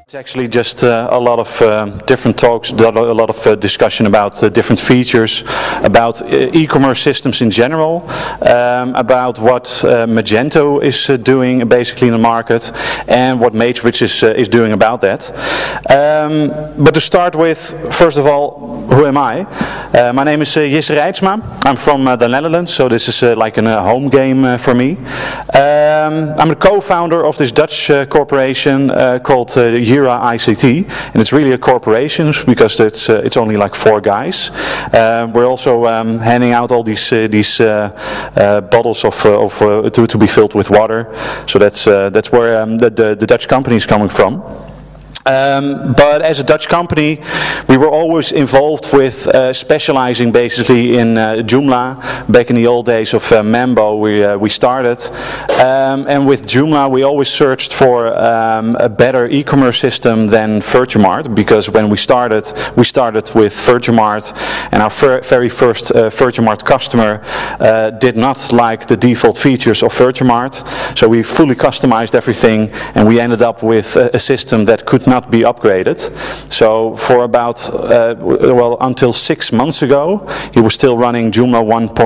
It's actually just a lot of different talks, a lot of discussion about different features, about e-commerce systems in general, about what Magento is doing basically in the market, and what MageBridge is doing about that. But to start with, first of all, who am I? My name is Jesse Reitsma. I'm from the Netherlands, so this is like a home game for me. I'm the co-founder of this Dutch corporation called Jura ICT, and it's really a corporation because it's only like 4 guys. We're also handing out all these bottles to be filled with water. So that's where the Dutch company is coming from. But as a Dutch company, we were always involved with specializing basically in Joomla. Back in the old days of Mambo, we started. And with Joomla, we always searched for a better e-commerce system than Virtumart, because when we started with Virtumart, and our very first Virtumart customer did not like the default features of Virtumart. So we fully customized everything, and we ended up with a system that could not be upgraded. So for about until 6 months ago, he was still running Joomla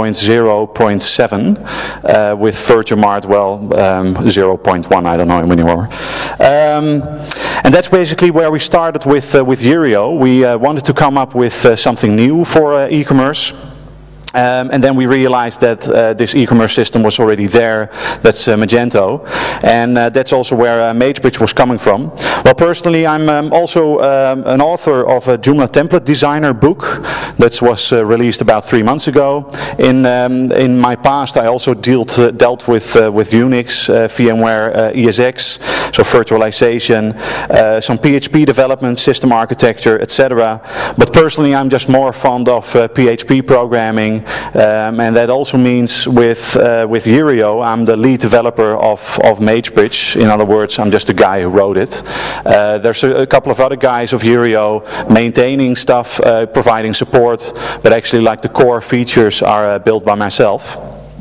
1.0.7 with Virtumart 0.1, I don't know anymore. And that's basically where we started with Yurio. We wanted to come up with something new for e-commerce. And then we realized that this e-commerce system was already there. That's Magento, and that's also where MageBridge was coming from. Well, personally, I'm also an author of a Joomla template designer book that was released about 3 months ago. In my past, I also dealt with Unix, VMware, ESX, so virtualization, some PHP development, system architecture, etc. But personally, I'm just more fond of PHP programming. And that also means with Yurio, I'm the lead developer of MageBridge. In other words, I'm just the guy who wrote it. There's a couple of other guys of Yurio maintaining stuff, providing support, but actually like the core features are built by myself.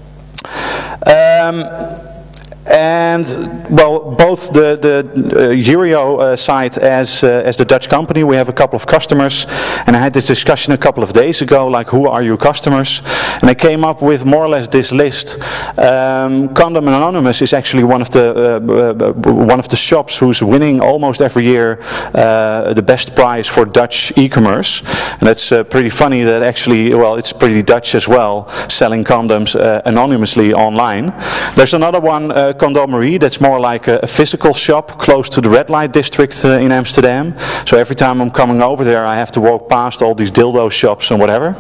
And well, both the Yurio side as the Dutch company, we have a couple of customers, and I had this discussion a couple of days ago, like who are your customers? And I came up with more or less this list. Condom Anonymous is actually one of the shops who's winning almost every year the best prize for Dutch e-commerce, and that's pretty funny that actually, well, it's pretty Dutch as well, selling condoms anonymously online. There's another one. Condomerie, that's more like a physical shop close to the red light district in Amsterdam. So every time I'm coming over there, I have to walk past all these dildo shops and whatever.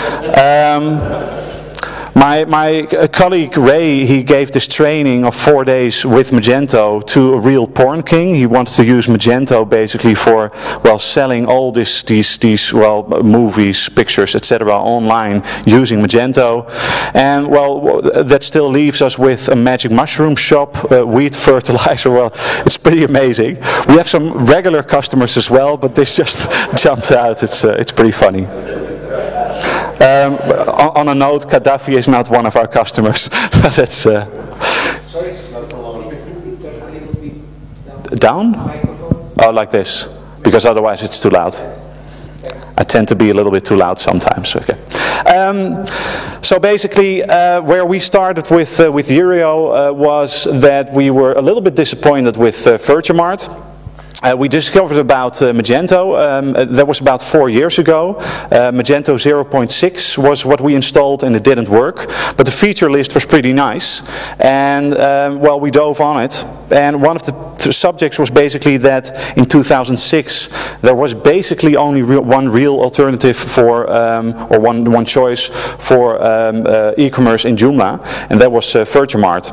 My colleague Ray, he gave this training of 4 days with Magento to a real porn king. He wanted to use Magento basically for, well, selling all these movies, pictures, etc. online using Magento. And well, that still leaves us with a magic mushroom shop, wheat fertilizer. Well, it's pretty amazing. We have some regular customers as well, but this just jumps out. It's pretty funny. On a note, Gaddafi is not one of our customers. That's Sorry? down? Oh, like this, because otherwise it's too loud. I tend to be a little bit too loud sometimes. Okay. So basically, where we started with Yurio was that we were a little bit disappointed with Virtumart. We discovered about Magento. That was about 4 years ago. Magento 0.6 was what we installed, and it didn't work. But the feature list was pretty nice, and well, we dove on it. And one of the subjects was basically that in 2006 there was basically only one real alternative for, or one choice for e-commerce in Joomla, and that was Virtumart.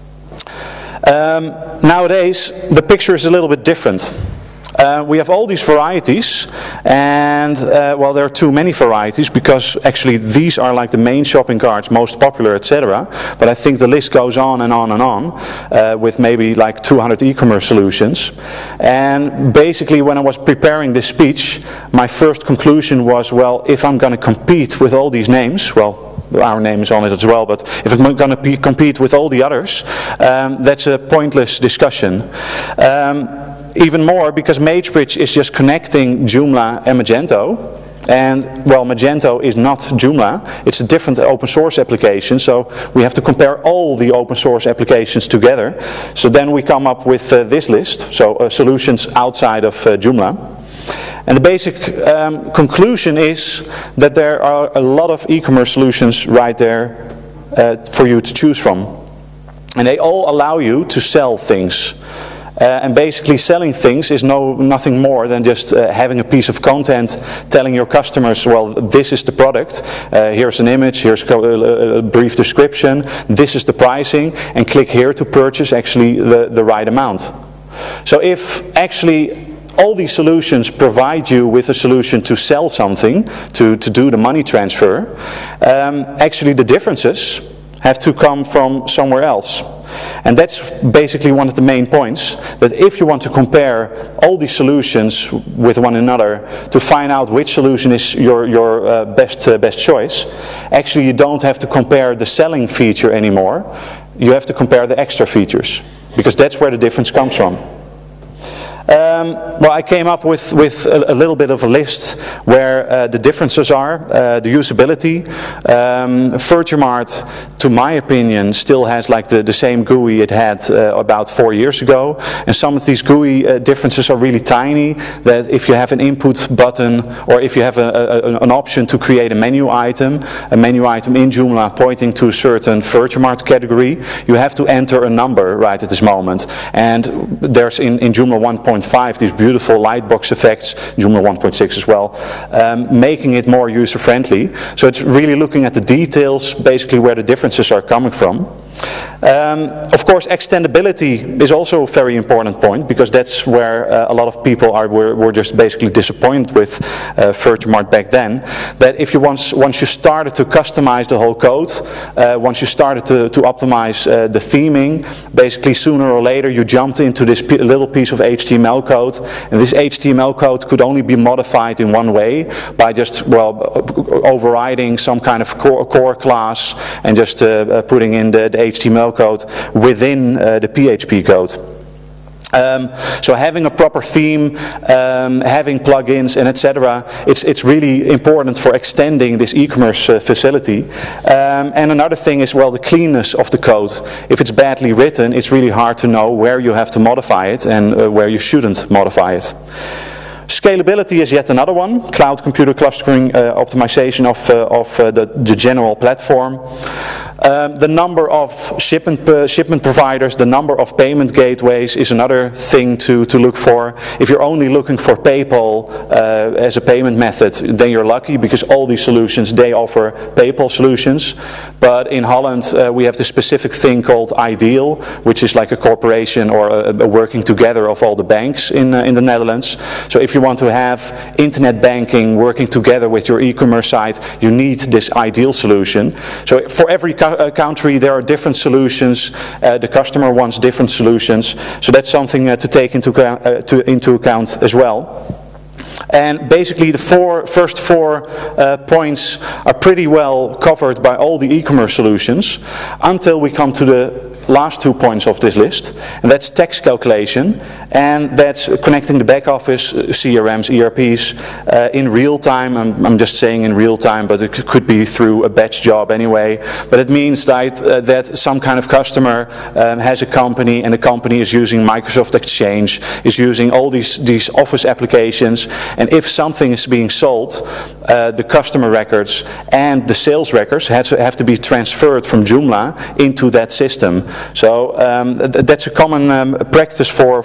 Nowadays, the picture is a little bit different. We have all these varieties, and well, there are too many varieties because actually these are like the main shopping carts, most popular, etc. But I think the list goes on and on and on with maybe like 200 e-commerce solutions. And basically, when I was preparing this speech, my first conclusion was, well, if I'm going to compete with all these names, well, our name is on it as well, but if I'm going to compete with all the others, that's a pointless discussion. even more because MageBridge is just connecting Joomla and Magento. And, well, Magento is not Joomla, it's a different open source application, so we have to compare all the open source applications together. So then we come up with this list, so solutions outside of Joomla. And the basic conclusion is that there are a lot of e-commerce solutions right there for you to choose from. And they all allow you to sell things. And basically selling things is nothing more than just having a piece of content telling your customers, well, this is the product, here's an image, here's a brief description, this is the pricing, and click here to purchase actually the right amount. So if actually all these solutions provide you with a solution to sell something, to do the money transfer, actually the differences have to come from somewhere else. And that's basically one of the main points, that if you want to compare all these solutions with one another to find out which solution is your best choice, actually you don't have to compare the selling feature anymore, you have to compare the extra features, because that's where the difference comes from. Well, I came up with a little bit of a list where the differences are. The usability. Virtumart, to my opinion, still has like the same GUI it had about 4 years ago. And some of these GUI differences are really tiny, that if you have an input button or if you have an option to create a menu item in Joomla pointing to a certain Virtumart category, you have to enter a number right at this moment. And there's in Joomla 1.5 these beautiful lightbox effects, Joomla 1.6 as well, making it more user-friendly. So it's really looking at the details, basically where the differences are coming from. Of course, extendability is also a very important point, because that's where a lot of people were just basically disappointed with Virtumart back then. That if you once you started to customize the whole code, once you started to optimize the theming, basically sooner or later you jumped into this little piece of HTML code, and this HTML code could only be modified in one way, by just, well, overriding some kind of core class and just putting in the HTML code within the PHP code. So having a proper theme, having plugins and etc., it's really important for extending this e-commerce facility. And another thing is, well, the cleanness of the code. If it's badly written, it's really hard to know where you have to modify it and where you shouldn't modify it. Scalability is yet another one. Cloud computer clustering optimization of the general platform. The number of shipment providers, the number of payment gateways is another thing to look for. If you're only looking for PayPal as a payment method, then you're lucky, because all these solutions, they offer PayPal solutions. But in Holland we have the specific thing called Ideal, which is like a corporation or a working together of all the banks in the Netherlands. So if you want to have internet banking working together with your e-commerce site, you need this Ideal solution. So for every country there are different solutions, the customer wants different solutions, so that's something to take into account as well. And basically the first four points are pretty well covered by all the e-commerce solutions, until we come to the last 2 points of this list, and that's tax calculation, and that's connecting the back office, CRMs, ERPs, in real time. I'm just saying in real time, but it could be through a batch job anyway. But it means that some kind of customer has a company, and the company is using Microsoft Exchange, is using all these office applications, and if something is being sold, the customer records and the sales records have to be transferred from Joomla into that system. So that's a common practice for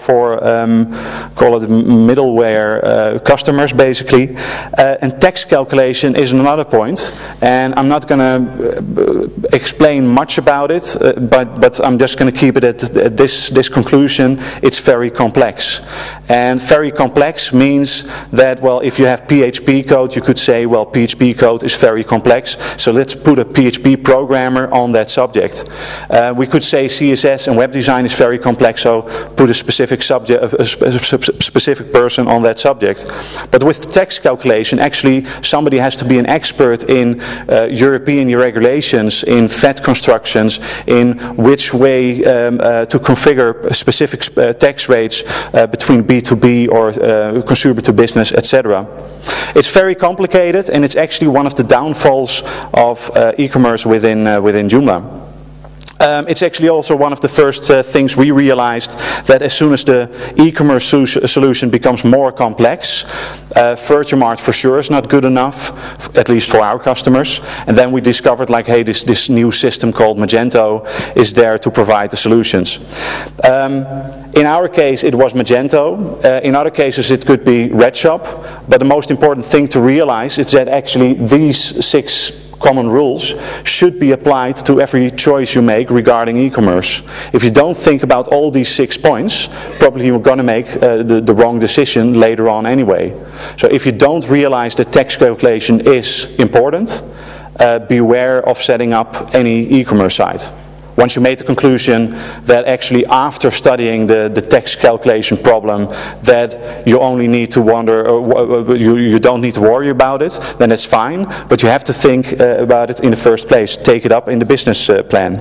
call it middleware customers, basically. And tax calculation is another point, and I'm not going to explain much about it, but I'm just going to keep it at this conclusion. It's very complex, and very complex means that, well, if you have PHP code, you could say say, well, PHP code is very complex, so let's put a PHP programmer on that subject. We could say CSS and web design is very complex, so put a specific subject, a specific person on that subject. But with text calculation, actually somebody has to be an expert in European regulations, in FET constructions, in which way to configure specific tax rates between B2B or consumer to business, etc. It's very complicated, and it's actually one of the downfalls of e-commerce within Joomla. It's actually also one of the first things we realized, that as soon as the e-commerce solution becomes more complex, Virtumart for sure is not good enough, at least for our customers. And then we discovered, like, hey, this new system called Magento is there to provide the solutions. In our case it was Magento, in other cases it could be RedShop, but the most important thing to realize is that actually these 6 common rules should be applied to every choice you make regarding e-commerce. If you don't think about all these 6 points, probably you're going to make the wrong decision later on anyway. So if you don't realize that tax calculation is important, beware of setting up any e-commerce site. Once you made the conclusion that actually after studying the tax calculation problem that you only need to wonder, or you don't need to worry about it, then it's fine, but you have to think about it in the first place. Take it up in the business plan.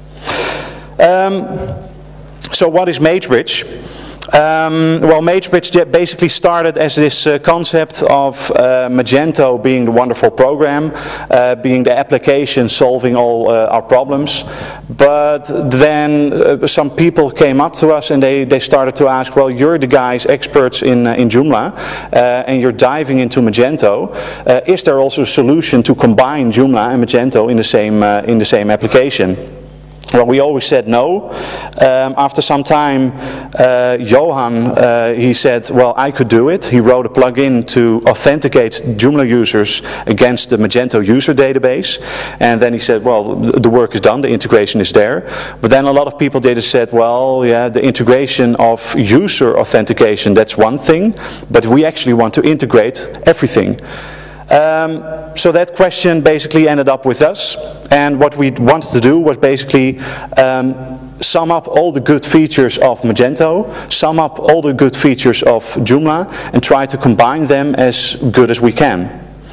So what is MageBridge? Well, MageBridge basically started as this concept of Magento being the wonderful program, being the application solving all our problems. But then some people came up to us and they started to ask, well, you're the guys experts in Joomla, and you're diving into Magento. Is there also a solution to combine Joomla and Magento in the same application? Well, we always said no. After some time, Johan, he said, well, I could do it. He wrote a plugin to authenticate Joomla users against the Magento user database. And then he said, well, the work is done, the integration is there. But then a lot of people did said, well, yeah, the integration of user authentication, that's one thing, but we actually want to integrate everything. So that question basically ended up with us, and what we wanted to do was basically sum up all the good features of Magento, sum up all the good features of Joomla, and try to combine them as good as we can.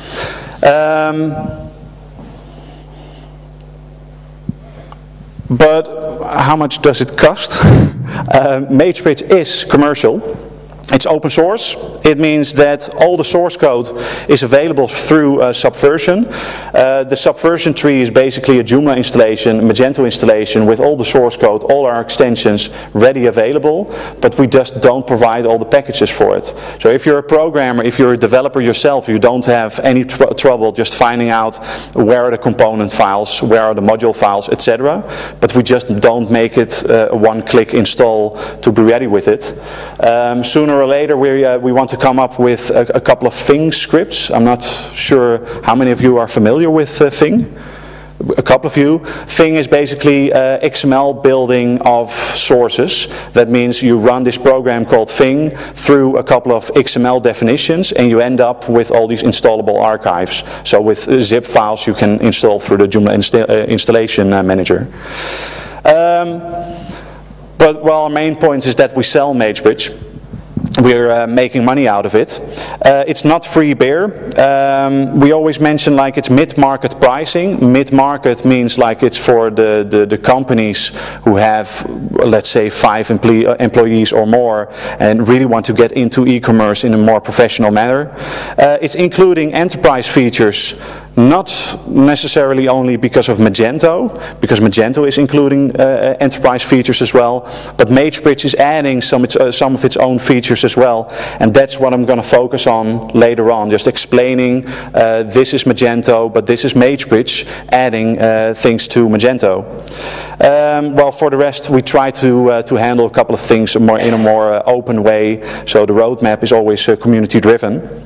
But how much does it cost? MageBridge is commercial. It's open source. It means that all the source code is available through Subversion. The Subversion tree is basically a Joomla installation, a Magento installation with all the source code, all our extensions ready available, but we just don't provide all the packages for it. So if you're a programmer, if you're a developer yourself, you don't have any trouble just finding out where are the component files, where are the module files, etc. But we just don't make it a one-click install to be ready with it. Sooner or later we want to come up with a couple of Fing scripts. I'm not sure how many of you are familiar with Fing. A couple of you. Fing is basically XML building of sources. That means you run this program called Fing through a couple of XML definitions and you end up with all these installable archives. So with zip files you can install through the Joomla installation manager. But well, our main point is that we sell MageBridge. We're making money out of it. It's not free beer. We always mention like it's mid-market pricing. Mid-market means like it's for the companies who have, let's say, 5 employees or more and really want to get into e-commerce in a more professional manner. It's including enterprise features, not necessarily only because of Magento, because Magento is including enterprise features as well, but MageBridge is adding some of its own features as well, and that's what I'm going to focus on later on, just explaining this is Magento, but this is MageBridge, adding things to Magento. Well, for the rest, we try to handle a couple of things in a more open way, so the roadmap is always community driven.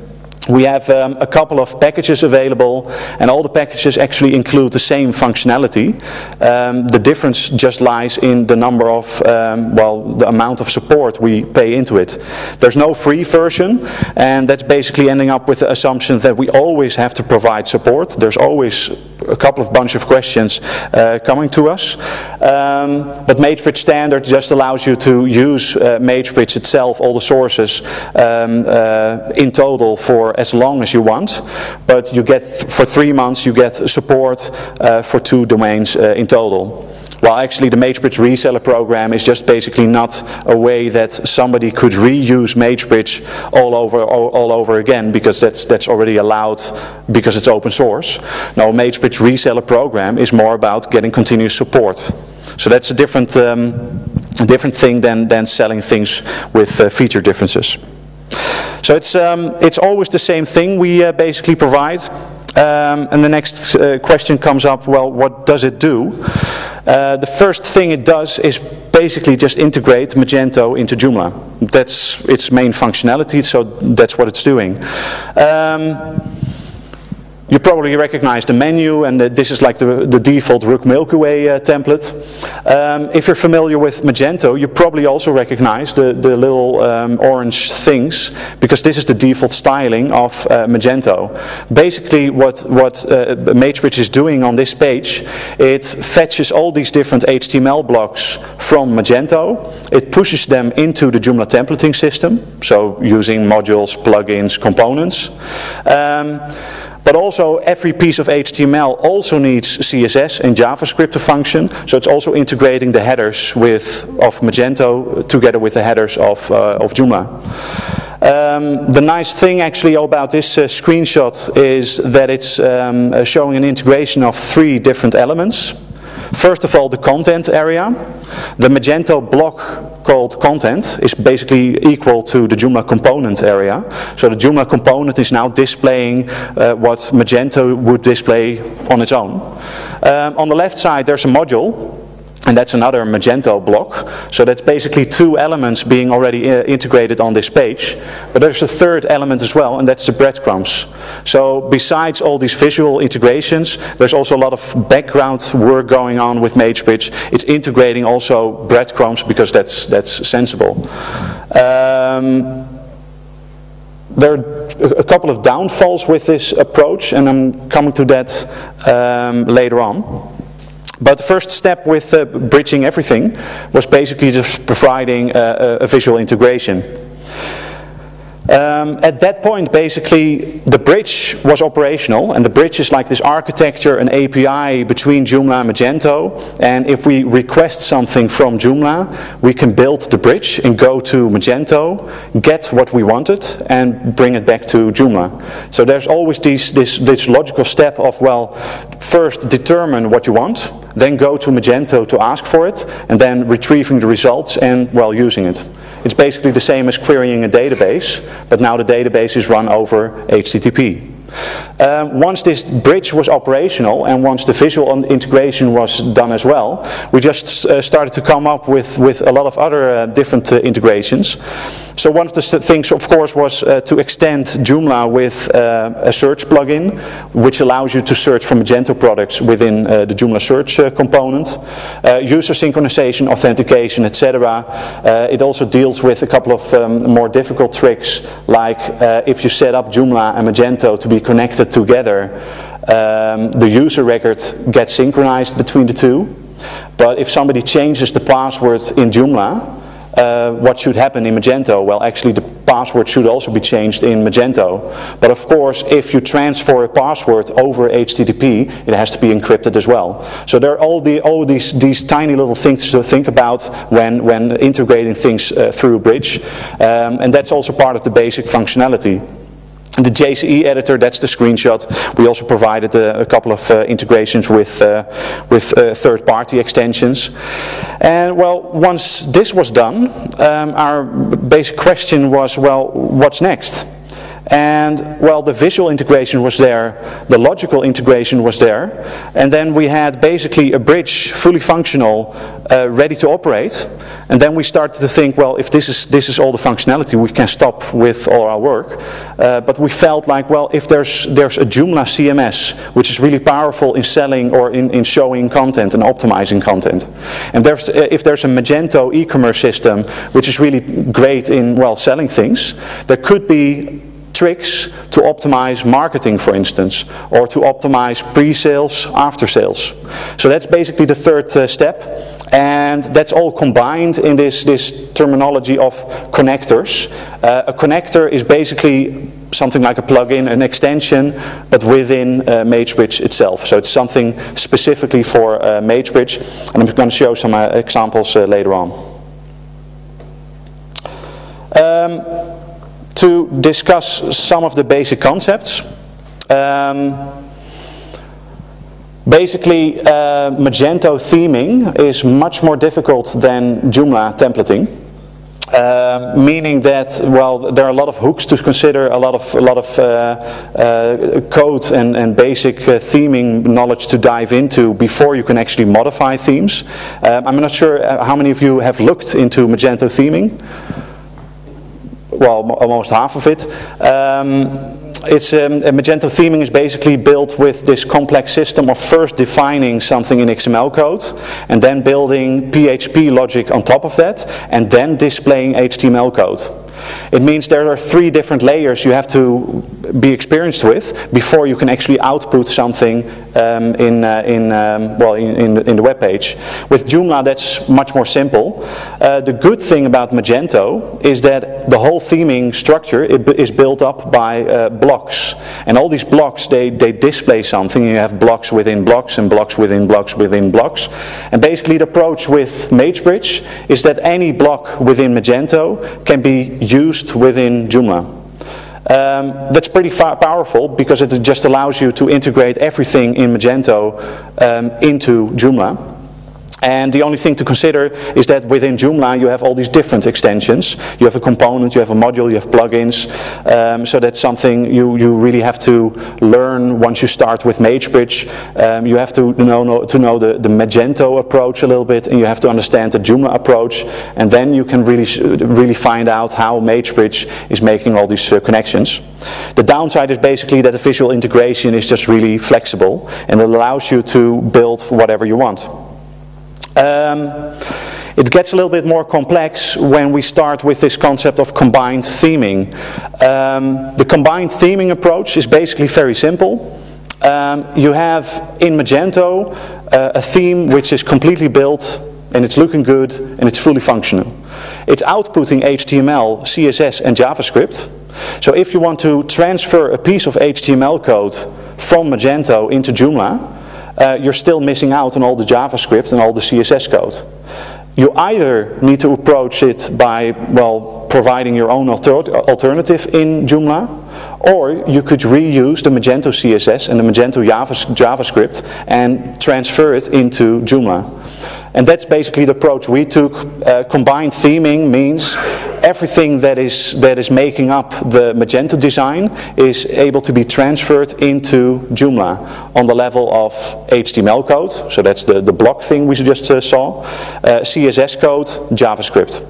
we have a couple of packages available, and all the packages actually include the same functionality. The difference just lies in the number of, the amount of support we pay into it. There's no free version, and that's basically ending up with the assumption that we always have to provide support. There's always a couple of bunch of questions coming to us. But MageBridge Standard just allows you to use MageBridge itself, all the sources in total for as long as you want, but you get for 3 months you get support for 2 domains in total. Well, actually the MageBridge reseller program is just basically not a way that somebody could reuse MageBridge all over again, because that's already allowed because it's open source. No, MageBridge reseller program is more about getting continuous support. So that's a different thing than selling things with feature differences. So it's always the same thing we basically provide. And the next question comes up, well, what does it do? The first thing it does is basically just integrate Magento into Joomla. That's its main functionality, so that's what it's doing. You probably recognize the menu, and this is like the default Rook Milky Way template. If you're familiar with Magento, you probably also recognize the little orange things, because this is the default styling of Magento. Basically what MageBridge is doing on this page, it fetches all these different HTML blocks from Magento, it pushes them into the Joomla templating system, so using modules, plugins, components. But also every piece of HTML also needs CSS and JavaScript to function, so it's also integrating the headers of Magento together with the headers of Joomla. The nice thing actually about this screenshot is that it's showing an integration of 3 different elements. First of all, the content area. The Magento block called content is basically equal to the Joomla component area. So the Joomla component is now displaying what Magento would display on its own. On the left side there's a module, and that's another Magento block. So that's basically 2 elements being already integrated on this page. But there's a third element as well, and that's the breadcrumbs. So besides all these visual integrations, there's also a lot of background work going on with MageBridge. It's integrating also breadcrumbs because that's sensible. There are a couple of downfalls with this approach, and I'm coming to that later on. But the first step with bridging everything was basically just providing a visual integration. At that point, basically, the bridge was operational, and the bridge is like this architecture, an API between Joomla and Magento, and if we request something from Joomla, we can build the bridge and go to Magento, get what we wanted, and bring it back to Joomla. So there's always this logical step of, well, first determine what you want, then go to Magento to ask for it, and then retrieving the results and, well, using it. It's basically the same as querying a database, but now the database is run over HTTP. Once this bridge was operational and once the visual integration was done as well, we just started to come up with a lot of other different integrations. So one of the things, of course, was to extend Joomla with a search plugin, which allows you to search for Magento products within the Joomla search component. User synchronization, authentication, etc. It also deals with a couple of more difficult tricks, like if you set up Joomla and Magento to be connected together, the user record gets synchronized between the two. But if somebody changes the password in Joomla, what should happen in Magento? Well, actually the password should also be changed in Magento. But of course, if you transfer a password over HTTP, it has to be encrypted as well. So there are all these tiny little things to think about when integrating things through a bridge. And that's also part of the basic functionality. The JCE editor, that's the screenshot. We also provided a couple of integrations with third-party extensions. And well, once this was done, our basic question was, well, what's next? And well, the visual integration was there, the logical integration was there, and then we had basically a bridge, fully functional, ready to operate. And then we started to think, well, if this is all the functionality, we can stop with all our work. But we felt like, well, if there's a Joomla CMS, which is really powerful in selling or in showing content and optimizing content, and if there's a Magento e-commerce system, which is really great in, well, selling things, there could be tricks to optimize marketing, for instance, or to optimize pre-sales, after-sales. So that's basically the third step, and that's all combined in this terminology of connectors. A connector is basically something like a plugin, an extension, but within MageBridge itself. So it's something specifically for MageBridge, and I'm going to show some examples later on. To discuss some of the basic concepts. Basically, Magento theming is much more difficult than Joomla templating. Meaning that, well, there are a lot of hooks to consider, a lot of code and basic theming knowledge to dive into before you can actually modify themes. I'm not sure how many of you have looked into Magento theming. Well, almost half of it. Magento theming is basically built with this complex system of first defining something in XML code and then building PHP logic on top of that and then displaying HTML code. It means there are 3 different layers you have to be experienced with before you can actually output something in the web page. With Joomla, that's much more simple. The good thing about Magento is that the whole theming structure is built up by blocks, and all these blocks they display something. You have blocks within blocks and blocks within blocks within blocks, and basically the approach with MageBridge is that any block within Magento can be used within Joomla. That's pretty powerful because it just allows you to integrate everything in Magento into Joomla. And the only thing to consider is that within Joomla you have all these different extensions. You have a component, you have a module, you have plugins. So that's something you really have to learn once you start with MageBridge. You have to know the Magento approach a little bit, and you have to understand the Joomla approach. And then you can really find out how MageBridge is making all these connections. The downside is basically that the visual integration is just really flexible, and it allows you to build whatever you want. It gets a little bit more complex when we start with this concept of combined theming. The combined theming approach is basically very simple. You have in Magento a theme which is completely built and it's looking good and it's fully functional. It's outputting HTML, CSS and JavaScript. So if you want to transfer a piece of HTML code from Magento into Joomla, you're still missing out on all the JavaScript and all the CSS code. You either need to approach it by, well, providing your own alternative in Joomla, or you could reuse the Magento CSS and the Magento JavaScript and transfer it into Joomla. And that's basically the approach we took. Combined theming means everything that is making up the Magento design is able to be transferred into Joomla on the level of HTML code, so that's the block thing we just saw, CSS code, JavaScript.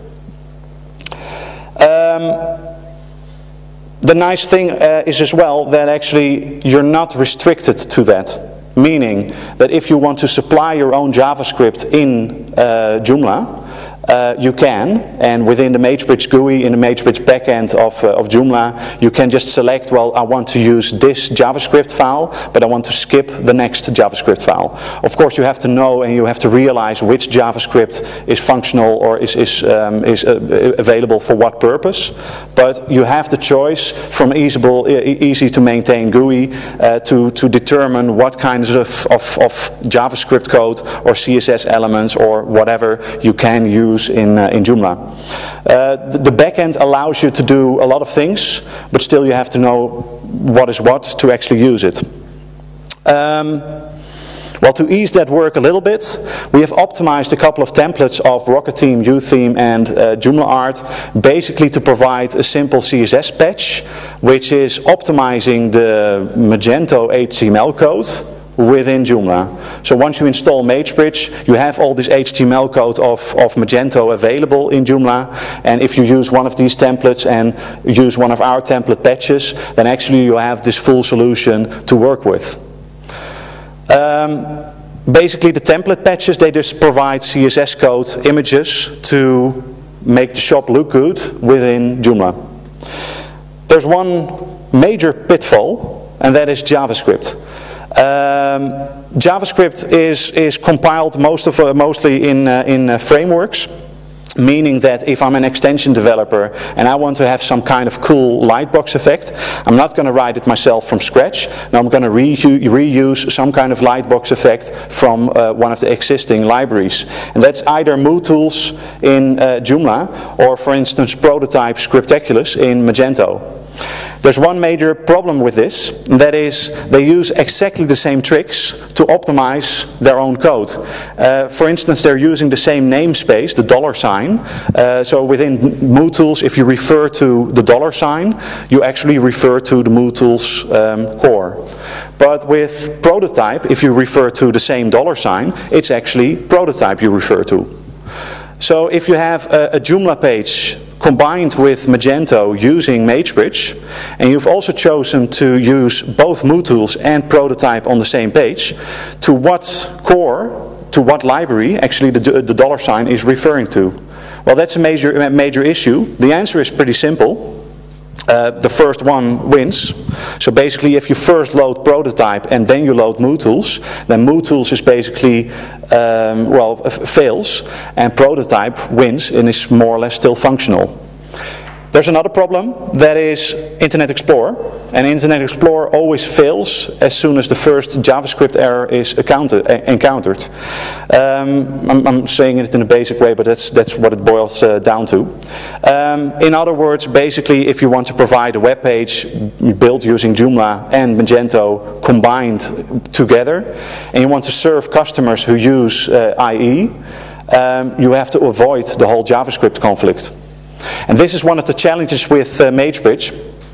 The nice thing is as well that actually you're not restricted to that. Meaning that if you want to supply your own JavaScript in Joomla, you can, and within the MageBridge GUI, in the MageBridge backend of Joomla, you can just select, well, I want to use this JavaScript file, but I want to skip the next JavaScript file. Of course, you have to know and you have to realize which JavaScript is functional or is available for what purpose, but you have the choice from easy to maintain GUI to determine what kinds of JavaScript code or CSS elements or whatever you can use in Joomla. The backend allows you to do a lot of things, but still you have to know what is what to actually use it. Well, to ease that work a little bit, we have optimized a couple of templates of Rocket Theme, UTheme, and Joomla Art, basically to provide a simple CSS patch, which is optimizing the Magento HTML code within Joomla. So once you install MageBridge, you have all this HTML code of Magento available in Joomla, and if you use one of these templates and use one of our template patches, then actually you have this full solution to work with. Basically the template patches, they just provide CSS code images to make the shop look good within Joomla. There's one major pitfall, and that is JavaScript. JavaScript is compiled mostly in frameworks, meaning that if I'm an extension developer and I want to have some kind of cool lightbox effect, I'm not going to write it myself from scratch. Now I'm going to reuse some kind of lightbox effect from one of the existing libraries. And that's either MooTools in Joomla or, for instance, Prototype Scriptaculous in Magento. There's one major problem with this, and that is they use exactly the same tricks to optimize their own code. For instance, they're using the same namespace, the $. So within MooTools, if you refer to the $, you actually refer to the MooTools core. But with Prototype, if you refer to the same $, it's actually Prototype you refer to. So if you have a Joomla page combined with Magento using MageBridge, and you've also chosen to use both MooTools and Prototype on the same page, to what core, to what library actually the $, is referring to? Well, that's a major issue. The answer is pretty simple. The first one wins. So basically if you first load Prototype and then you load MooTools, then MooTools is basically, fails, and Prototype wins and is more or less still functional. There's another problem, that is Internet Explorer. And Internet Explorer always fails as soon as the first JavaScript error is encountered. I'm saying it in a basic way, but that's what it boils down to. In other words, basically if you want to provide a web page built using Joomla and Magento combined together, and you want to serve customers who use IE, you have to avoid the whole JavaScript conflict. And this is one of the challenges with MageBridge.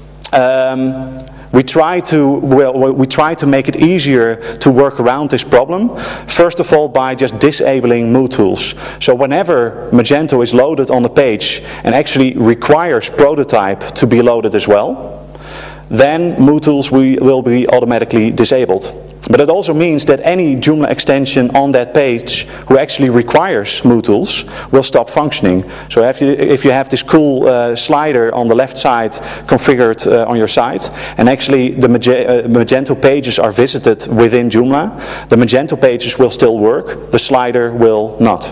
We try to make it easier to work around this problem. First of all, by just disabling MooTools. So whenever Magento is loaded on the page and actually requires Prototype to be loaded as well, then MooTools will be automatically disabled. But it also means that any Joomla extension on that page who actually requires MooTools will stop functioning. So if you have this cool slider on the left side configured on your site, and actually the Magento pages are visited within Joomla, the Magento pages will still work, the slider will not.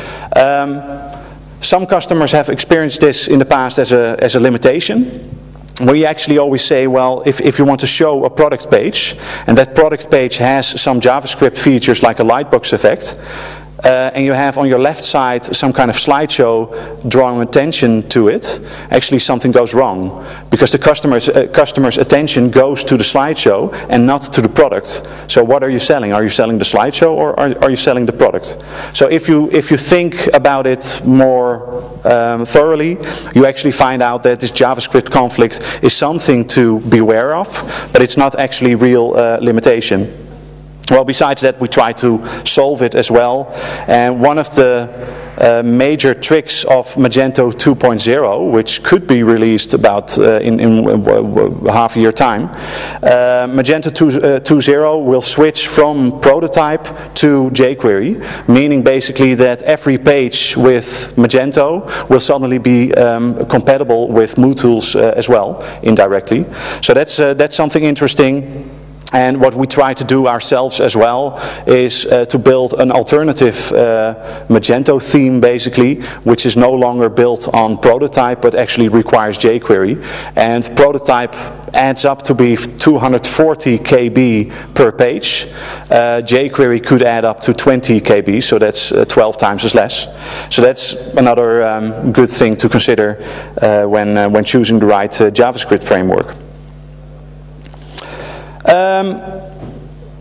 Some customers have experienced this in the past as a limitation. We actually always say, well, if you want to show a product page, and that product page has some JavaScript features like a lightbox effect, and you have on your left side some kind of slideshow drawing attention to it, actually something goes wrong. Because the customer's attention goes to the slideshow and not to the product. So what are you selling? Are you selling the slideshow or are you selling the product? So if you think about it more thoroughly, you actually find out that this JavaScript conflict is something to beware of, but it's not actually real limitation. Well, besides that, we try to solve it as well, and one of the major tricks of Magento 2.0, which could be released about in half a year time, Magento 2.0 will switch from Prototype to jQuery, meaning basically that every page with Magento will suddenly be compatible with MooTools as well, indirectly. So that's something interesting. And what we try to do ourselves as well is to build an alternative Magento theme, basically, which is no longer built on Prototype but actually requires jQuery. And Prototype adds up to be 240 KB per page. jQuery could add up to 20 KB, so that's 12 times as less. So that's another good thing to consider when choosing the right JavaScript framework.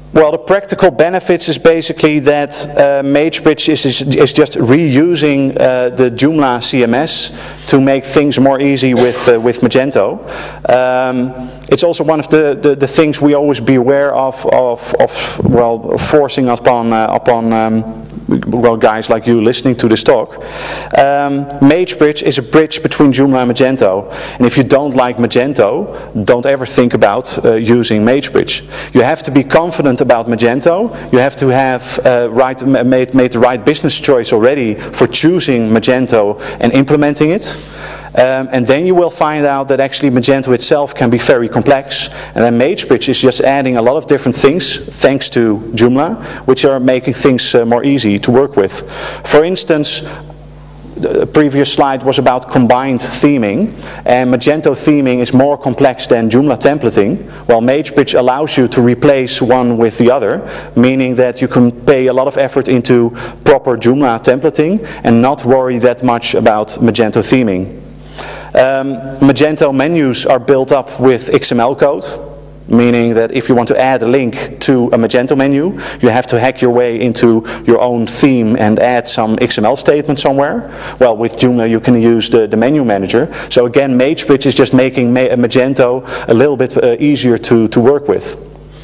Well, the practical benefits is basically that MageBridge is just reusing the Joomla CMS to make things more easy with Magento. It's also one of the things we always be aware of well, forcing upon well, guys like you listening to this talk. MageBridge is a bridge between Joomla and Magento. And if you don't like Magento, don't ever think about using MageBridge. You have to be confident about Magento. You have to have made the right business choice already for choosing Magento and implementing it. And then you will find out that actually Magento itself can be very complex, and then MageBridge is just adding a lot of different things thanks to Joomla, which are making things more easy to work with. For instance, the previous slide was about combined theming, and Magento theming is more complex than Joomla templating, while MageBridge allows you to replace one with the other, meaning that you can pay a lot of effort into proper Joomla templating and not worry that much about Magento theming. Magento menus are built up with XML code, meaning that if you want to add a link to a Magento menu, you have to hack your way into your own theme and add some XML statement somewhere. Well, with Joomla you can use the menu manager. So again, MageBridge is just making Magento a little bit easier to work with.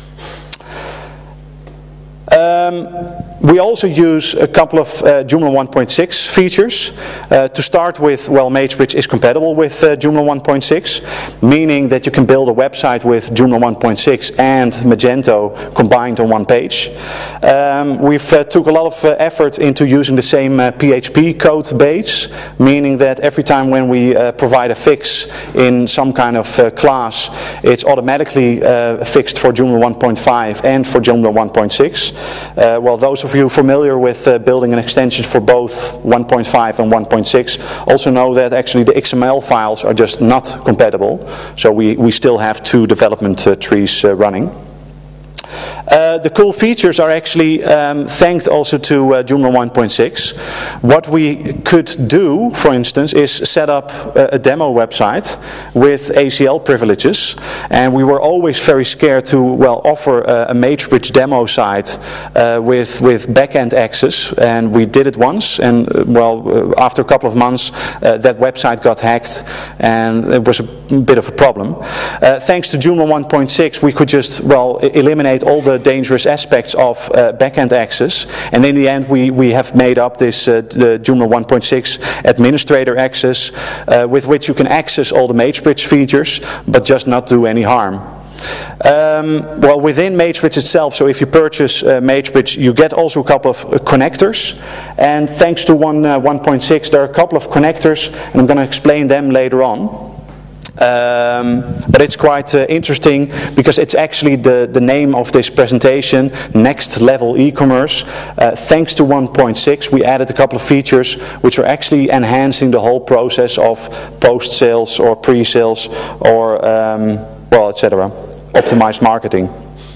We also use a couple of Joomla 1.6 features. To start with, well, MageBridge is compatible with Joomla 1.6, meaning that you can build a website with Joomla 1.6 and Magento combined on one page. We've took a lot of effort into using the same PHP code base, meaning that every time when we provide a fix in some kind of class, it's automatically fixed for Joomla 1.5 and for Joomla 1.6. Well, those of you familiar with building an extension for both 1.5 and 1.6 also know that actually the XML files are just not compatible, so we still have two development trees running. The cool features are actually thanks also to Joomla 1.6. What we could do, for instance, is set up a demo website with ACL privileges, and we were always very scared to, well, offer a MageBridge demo site with backend access, and we did it once, and well, after a couple of months that website got hacked, and it was a bit of a problem. Thanks to Joomla 1.6 we could just, well, eliminate all the dangerous aspects of backend access, and in the end we have made up this the Joomla 1.6 administrator access with which you can access all the MageBridge features but just not do any harm. Well, within MageBridge itself, so if you purchase MageBridge, you get also a couple of connectors, and thanks to 1.6 there are a couple of connectors, and I'm going to explain them later on. But it's quite interesting because it's actually the name of this presentation, Next Level E-commerce. Thanks to 1.6 we added a couple of features which are actually enhancing the whole process of post-sales or pre-sales or well, etc. Optimized marketing.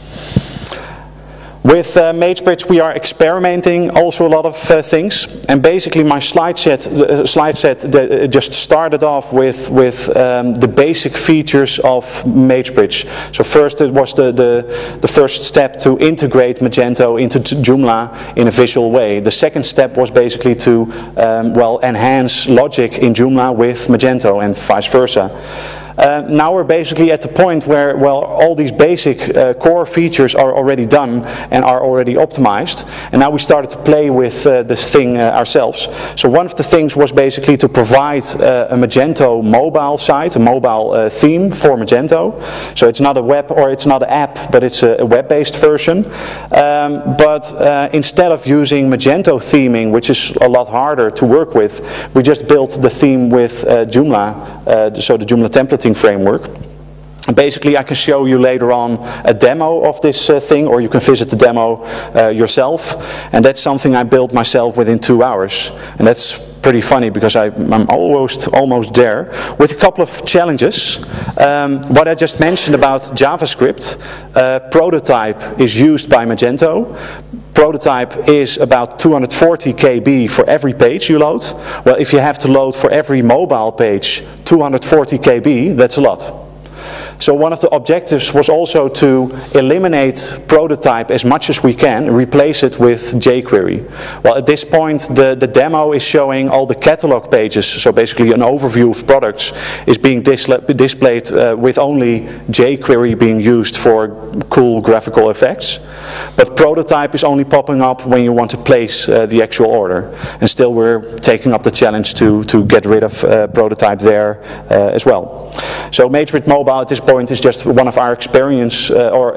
With MageBridge we are experimenting also a lot of things, and basically my slide set just started off with the basic features of MageBridge. So first it was the first step to integrate Magento into Joomla in a visual way. The second step was basically to well, enhance logic in Joomla with Magento and vice versa. Now we're basically at the point where, well, all these basic core features are already done and are already optimized, and now we started to play with this thing ourselves. So one of the things was basically to provide a Magento mobile site, a mobile theme for Magento. So it's not a web or it's not an app, but it's a web-based version. But instead of using Magento theming, which is a lot harder to work with, we just built the theme with Joomla, so the Joomla templating framework. Basically I can show you later on a demo of this thing, or you can visit the demo yourself, and that's something I built myself within 2 hours, and that's pretty funny because I'm almost there, with a couple of challenges. What I just mentioned about JavaScript, Prototype is used by Magento. Prototype is about 240 KB for every page you load. Well, if you have to load for every mobile page 240 KB, that's a lot. So one of the objectives was also to eliminate prototype as much as we can, replace it with jQuery. Well, at this point the demo is showing all the catalog pages, so basically an overview of products is being displayed with only jQuery being used for cool graphical effects. But prototype is only popping up when you want to place the actual order. And still we're taking up the challenge to get rid of prototype there as well. So MageBridge Mobile at this point is just one of our experiments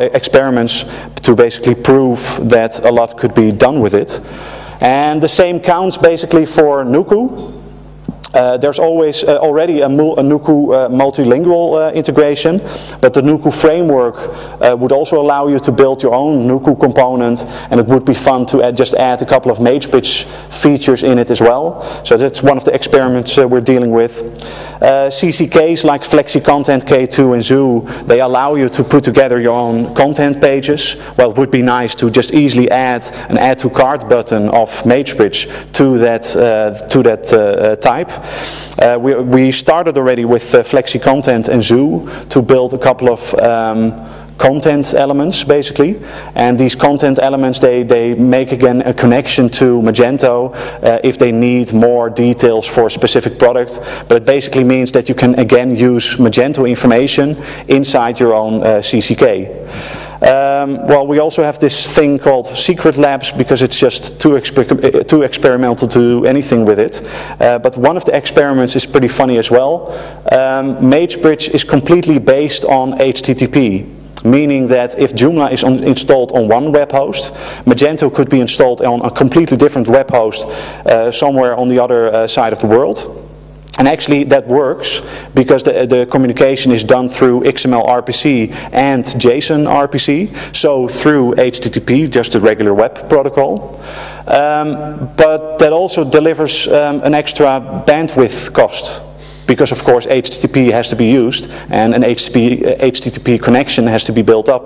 to basically prove that a lot could be done with it. And the same counts basically for Nuku. There's always already a Nuku multilingual integration, but the Nuku framework would also allow you to build your own Nuku component, and it would be fun to just add a couple of MageBridge features in it as well. So that's one of the experiments we're dealing with. CCKs like FlexiContent K2 and Zoo, they allow you to put together your own content pages. Well, it would be nice to just easily add an Add to Cart button of MageBridge to that type. We started already with FlexiContent and Zoo to build a couple of content elements basically, and these content elements they make again a connection to Magento if they need more details for a specific product, but it basically means that you can again use Magento information inside your own CCK. Well, we also have this thing called Secret Labs because it's just too experimental to do anything with it. But one of the experiments is pretty funny as well. MageBridge is completely based on HTTP. Meaning that if Joomla is installed on one web host, Magento could be installed on a completely different web host somewhere on the other side of the world. And actually that works because the communication is done through XML RPC and JSON RPC, so through HTTP, just a regular web protocol. But that also delivers an extra bandwidth cost, because of course HTTP has to be used and an HTTP connection has to be built up.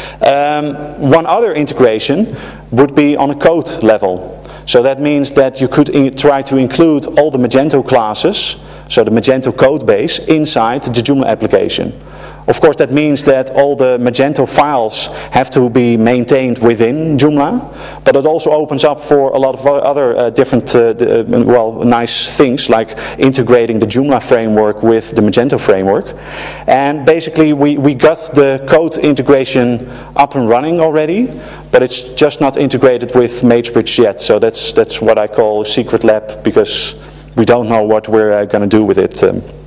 One other integration would be on a code level. So that means that you could try to include all the Magento classes, so the Magento code base, inside the Joomla application. Of course that means that all the Magento files have to be maintained within Joomla, but it also opens up for a lot of other different nice things, like integrating the Joomla framework with the Magento framework. And basically we got the code integration up and running already, but it's just not integrated with MageBridge yet. So that's what I call a secret lab, because we don't know what we're going to do with it.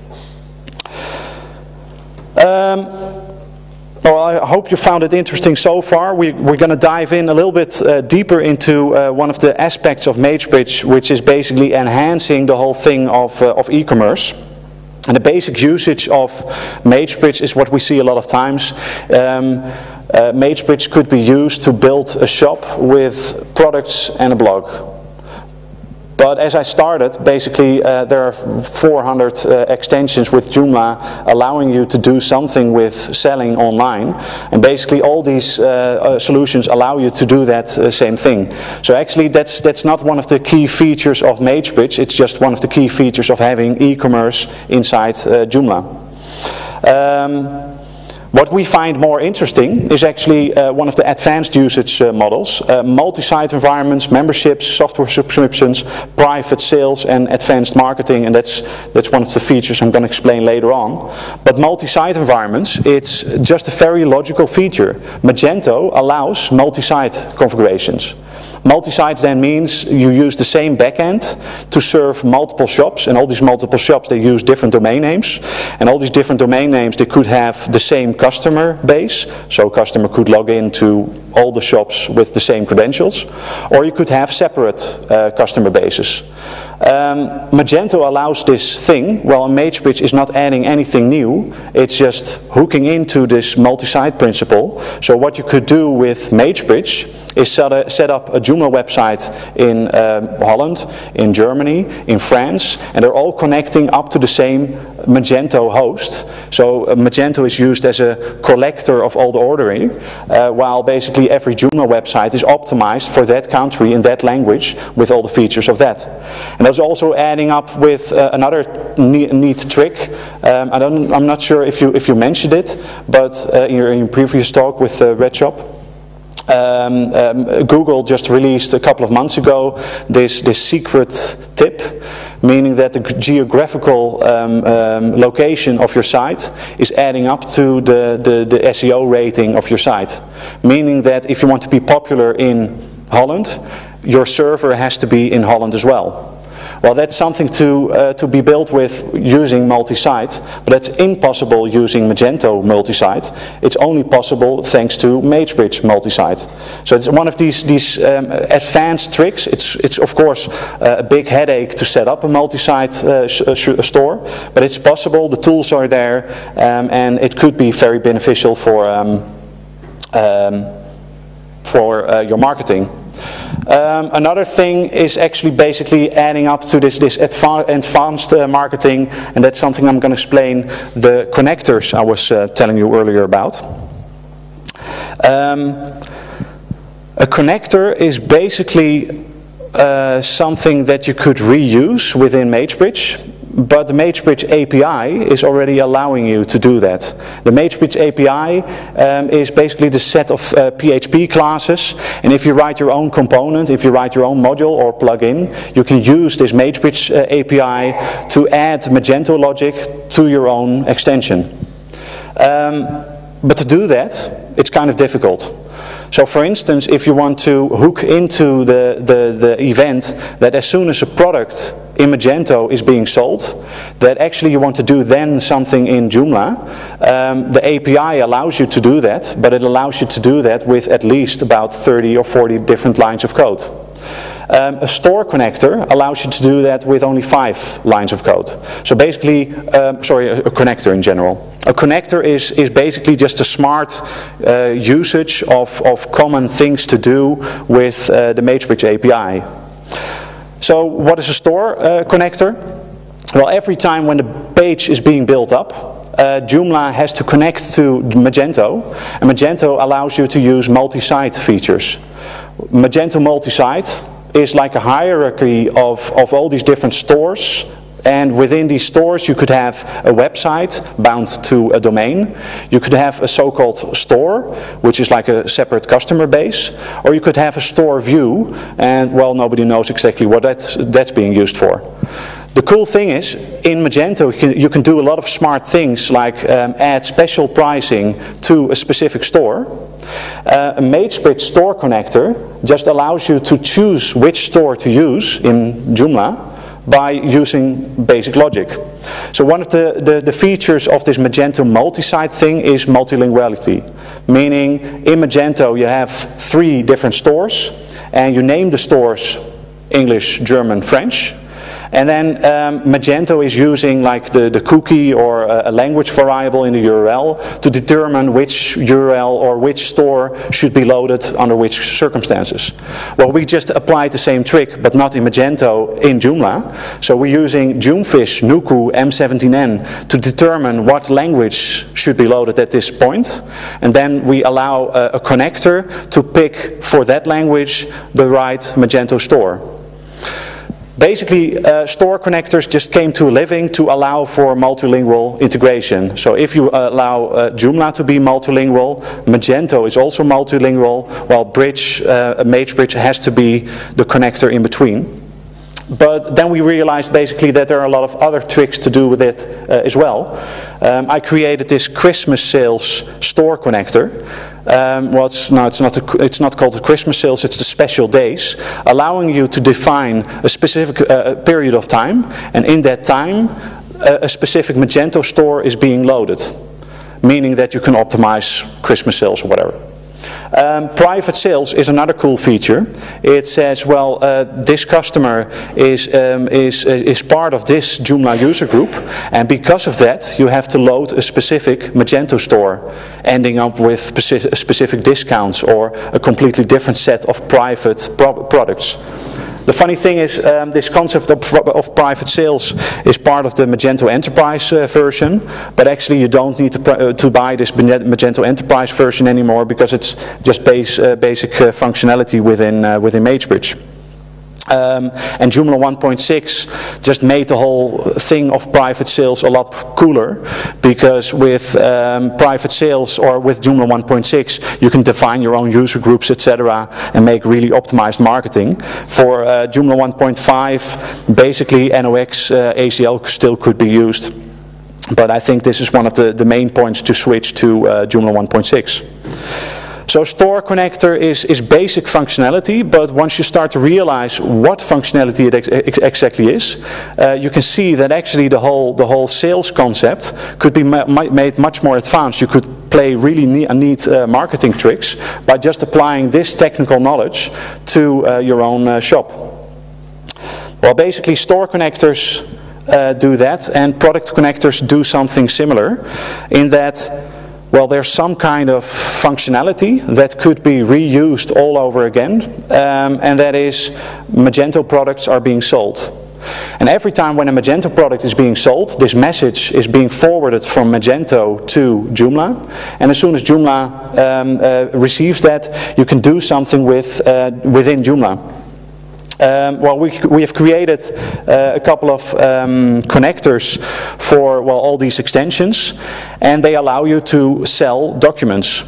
Well, I hope you found it interesting so far. We're going to dive in a little bit deeper into one of the aspects of MageBridge, which is basically enhancing the whole thing of e-commerce. And the basic usage of MageBridge is what we see a lot of times. MageBridge could be used to build a shop with products and a blog. But as I started, basically there are 400 extensions with Joomla allowing you to do something with selling online. And basically all these solutions allow you to do that same thing. So actually that's not one of the key features of MageBridge, it's just one of the key features of having e-commerce inside Joomla. What we find more interesting is actually one of the advanced usage models. Multi-site environments, memberships, software subscriptions, private sales and advanced marketing, and that's one of the features I'm going to explain later on. But multi-site environments, it's just a very logical feature. Magento allows multi-site configurations. Multi-sites then means you use the same backend to serve multiple shops, and all these multiple shops, they use different domain names, and all these different domain names, they could have the same customer base, so a customer could log into all the shops with the same credentials, or you could have separate customer bases. Magento allows this thing, while MageBridge is not adding anything new, it's just hooking into this multi-site principle. So what you could do with MageBridge is set up a Joomla website in Holland, in Germany, in France, and they're all connecting up to the same Magento host. So Magento is used as a collector of all the ordering, while basically every Joomla website is optimized for that country in that language with all the features of that. And that's also adding up with another neat trick. I'm not sure if you mentioned it, but in your previous talk with RedShop, Google just released a couple of months ago this secret tip, meaning that the geographical location of your site is adding up to the SEO rating of your site. Meaning that if you want to be popular in Holland, your server has to be in Holland as well. Well, that's something to be built with using multi-site, but that's impossible using Magento multi-site. It's only possible thanks to MageBridge multi-site. So it's one of these advanced tricks. It's of course a big headache to set up a multi-site store, but it's possible. The tools are there, and it could be very beneficial for your marketing. Another thing is actually basically adding up to this advanced marketing, and that's something I'm going to explain, the connectors I was telling you earlier about. A connector is basically something that you could reuse within MageBridge, but the MageBridge API is already allowing you to do that. The MageBridge API is basically the set of PHP classes, and if you write your own component, if you write your own module or plugin, you can use this MageBridge API to add Magento logic to your own extension. But to do that, it's kind of difficult. So for instance, if you want to hook into the event that as soon as a product in Magento is being sold, that actually you want to do then something in Joomla, the API allows you to do that, but it allows you to do that with at least about 30 or 40 different lines of code. A store connector allows you to do that with only 5 lines of code. So basically, a connector in general. A connector is basically just a smart usage of common things to do with the MageBridge API. So what is a store connector? Well, every time when the page is being built up, Joomla has to connect to Magento, and Magento allows you to use multi-site features. Magento multi-site is like a hierarchy of all these different stores, and within these stores you could have a website bound to a domain, you could have a so-called store, which is like a separate customer base, or you could have a store view, and well, nobody knows exactly what that's being used for. The cool thing is, in Magento you can do a lot of smart things like add special pricing to a specific store. A MageBridge store connector just allows you to choose which store to use in Joomla by using basic logic. So one of the features of this Magento multi-site thing is multilinguality. Meaning in Magento you have 3 different stores, and you name the stores English, German, French. And then Magento is using like the cookie or a language variable in the URL to determine which URL or which store should be loaded under which circumstances. Well, we just applied the same trick, but not in Magento, in Joomla. So we're using Joomfish Nuku M17N to determine what language should be loaded at this point. And then we allow a connector to pick for that language the right Magento store. Basically, store connectors just came to a living to allow for multilingual integration. So if you allow Joomla to be multilingual, Magento is also multilingual, while MageBridge has to be the connector in between. But then we realized basically that there are a lot of other tricks to do with it as well. I created this Christmas sales store connector. Well, it's not called the Christmas sales, it's the special days, allowing you to define a specific period of time, and in that time a specific Magento store is being loaded, meaning that you can optimize Christmas sales or whatever. Private sales is another cool feature. It says, well, this customer is part of this Joomla user group, and because of that you have to load a specific Magento store, ending up with specific discounts or a completely different set of private products. The funny thing is, this concept of private sales is part of the Magento Enterprise version, but actually you don't need to buy this Magento Enterprise version anymore, because it's just basic functionality within MageBridge. And Joomla 1.6 just made the whole thing of private sales a lot cooler, because with private sales, or with Joomla 1.6, you can define your own user groups, etc., and make really optimized marketing. For Joomla 1.5, basically NOx ACL still could be used, but I think this is one of the main points to switch to Joomla 1.6. So Store Connector is basic functionality, but once you start to realize what functionality it exactly is, you can see that actually the whole sales concept could be made much more advanced. You could play really neat marketing tricks by just applying this technical knowledge to your own shop. Well, basically Store Connectors do that, and Product Connectors do something similar, in that, well, there's some kind of functionality that could be reused all over again, and that is Magento products are being sold. And every time when a Magento product is being sold, this message is being forwarded from Magento to Joomla, and as soon as Joomla receives that, you can do something within Joomla. Well, we have created a couple of connectors for, well, all these extensions, and they allow you to sell documents.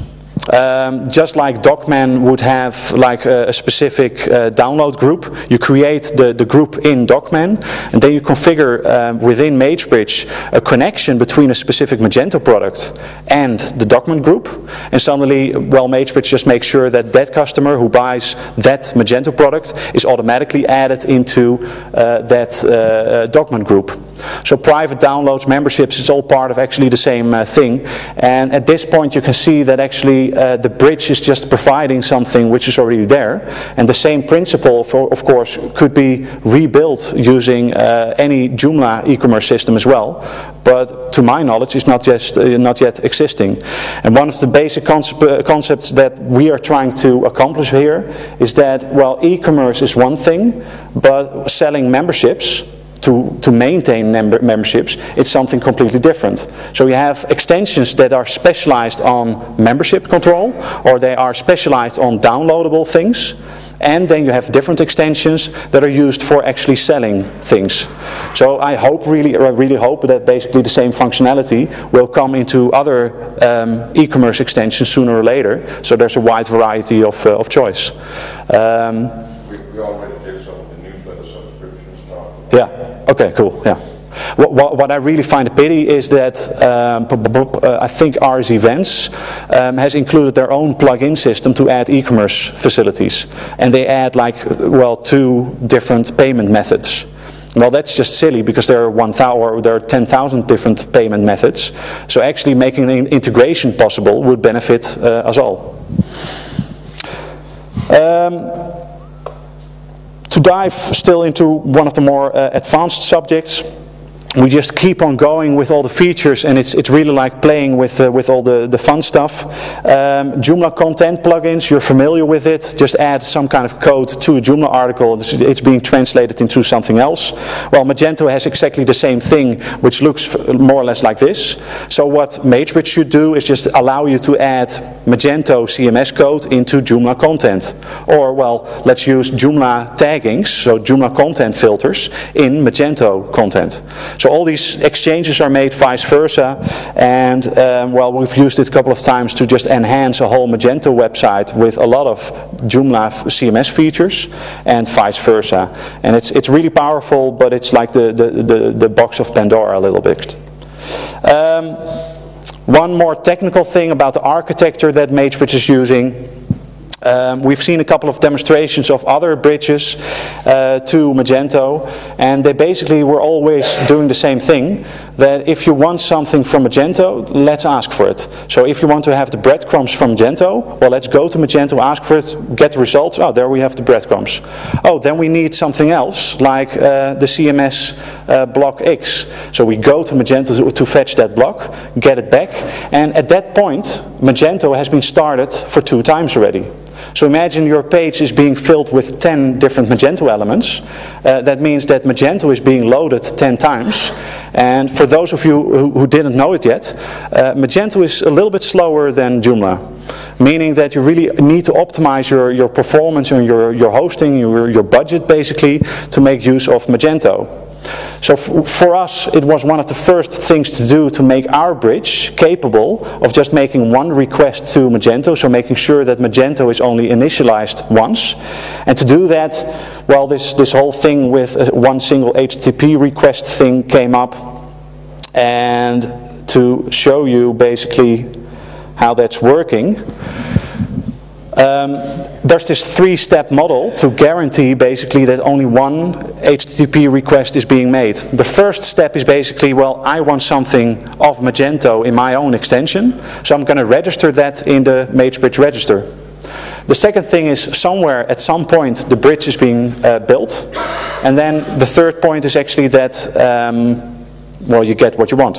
Just like Docman would have like a specific download group, you create the group in Docman, and then you configure within MageBridge a connection between a specific Magento product and the Docman group, and suddenly, well, MageBridge just makes sure that that customer who buys that Magento product is automatically added into that Docman group. So private downloads, memberships, it's all part of actually the same thing, and at this point you can see that actually the bridge is just providing something which is already there, and the same principle, of course, could be rebuilt using any Joomla e-commerce system as well, but to my knowledge is not yet existing. And one of the basic concepts that we are trying to accomplish here is that, well, e-commerce is one thing, but selling memberships, to maintain memberships, it's something completely different. So you have extensions that are specialized on membership control, or they are specialized on downloadable things, and then you have different extensions that are used for actually selling things. So I really hope that basically the same functionality will come into other e-commerce extensions sooner or later, so there's a wide variety of choice. We already did some of the newsletter subscriptions now. Yeah. Okay, cool, yeah. What I really find a pity is that I think RS Events has included their own plug-in system to add e-commerce facilities. And they add like, well, 2 different payment methods. Well, that's just silly, because there are 10,000 different payment methods. So actually making an integration possible would benefit us all. To dive still into one of the more advanced subjects, we just keep on going with all the features, and it's really like playing with all the fun stuff. Joomla content plugins, you're familiar with it. Just add some kind of code to a Joomla article, it's being translated into something else. Well, Magento has exactly the same thing, which looks more or less like this. So what MageBridge should do is just allow you to add Magento CMS code into Joomla content. Or, well, let's use Joomla taggings, so Joomla content filters in Magento content. So all these exchanges are made vice versa, and well, we've used it a couple of times to just enhance a whole Magento website with a lot of Joomla CMS features, and vice versa. And it's really powerful, but it's like the box of Pandora a little bit. One more technical thing about the architecture that MageBridge is using. We've seen a couple of demonstrations of other bridges to Magento, and they basically were always doing the same thing, that if you want something from Magento, let's ask for it. So if you want to have the breadcrumbs from Magento, well, let's go to Magento, ask for it, get the results. Oh, there we have the breadcrumbs. Oh, then we need something else, like the CMS block X. So we go to Magento to fetch that block, get it back, and at that point, Magento has been started for 2 times already. So imagine your page is being filled with 10 different Magento elements. That means that Magento is being loaded 10 times. And for those of you who didn't know it yet, Magento is a little bit slower than Joomla. Meaning that you really need to optimize your performance and your hosting, your budget basically, to make use of Magento. So for us, it was one of the first things to do to make our bridge capable of just making one request to Magento, so making sure that Magento is only initialized once. And to do that, well, this whole thing with one single HTTP request thing came up. And to show you basically how that's working, there's this 3-step model to guarantee basically that only one HTTP request is being made. The first step is basically, well, I want something of Magento in my own extension, so I'm going to register that in the MageBridge register. The second thing is somewhere at some point the bridge is being built, and then the third point is actually that, well, you get what you want.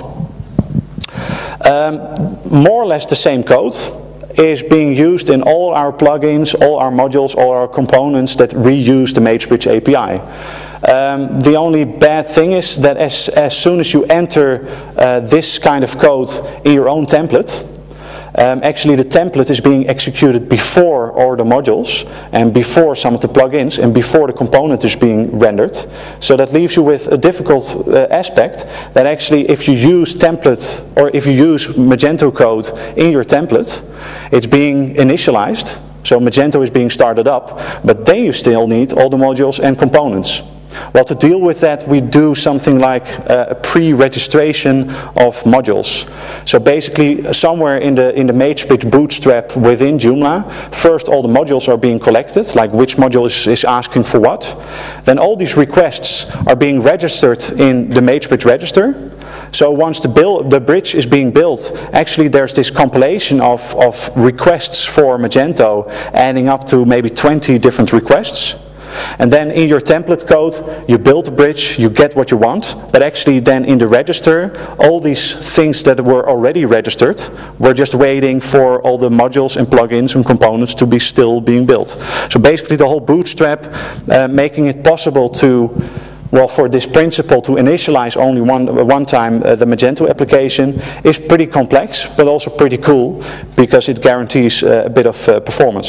More or less the same code is being used in all our plugins, all our modules, all our components that reuse the MageBridge API. The only bad thing is that as soon as you enter this kind of code in your own template, actually the template is being executed before all the modules and before some of the plugins and before the component is being rendered. So that leaves you with a difficult aspect that actually if you use template or if you use Magento code in your template, it's being initialized, so Magento is being started up, but then you still need all the modules and components. Well, to deal with that, we do something like a pre-registration of modules. So basically, somewhere in the MageBridge bootstrap within Joomla, first all the modules are being collected, like which module is asking for what. Then all these requests are being registered in the MageBridge register. So once the bridge is being built, actually there's this compilation of requests for Magento adding up to maybe 20 different requests. And then in your template code, you build the bridge, you get what you want, but actually then in the register, all these things that were already registered, we're just waiting for all the modules and plugins and components to be still being built. So basically the whole bootstrap, making it possible to, well, for this principle to initialize only one time the Magento application is pretty complex, but also pretty cool, because it guarantees a bit of performance.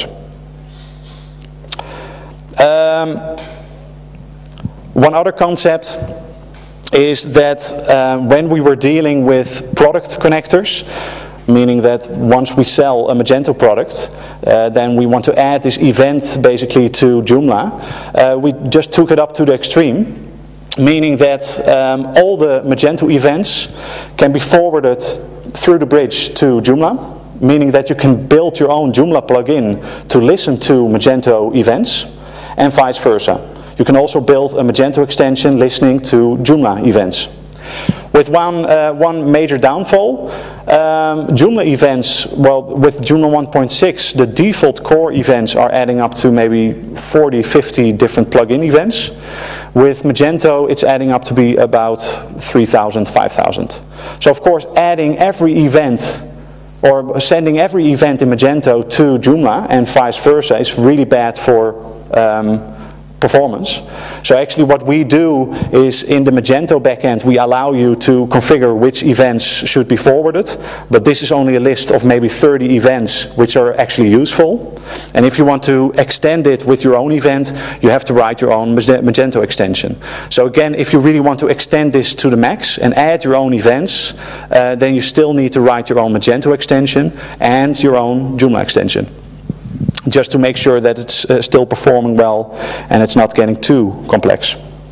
One other concept is that when we were dealing with product connectors, meaning that once we sell a Magento product, then we want to add this event basically to Joomla, we just took it up to the extreme, meaning that all the Magento events can be forwarded through the bridge to Joomla, meaning that you can build your own Joomla plugin to listen to Magento events, and vice versa. You can also build a Magento extension listening to Joomla events. With one major downfall, Joomla events, well, with Joomla 1.6, the default core events are adding up to maybe 40, 50 different plugin events. With Magento, it's adding up to be about 3,000, 5,000. So of course, adding every event or sending every event in Magento to Joomla and vice versa is really bad for performance. So actually what we do is in the Magento backend we allow you to configure which events should be forwarded, but this is only a list of maybe 30 events which are actually useful. And if you want to extend it with your own event, you have to write your own Magento extension. So again, if you really want to extend this to the max and add your own events, then you still need to write your own Magento extension and your own Joomla extension, just to make sure that it's still performing well and it's not getting too complex.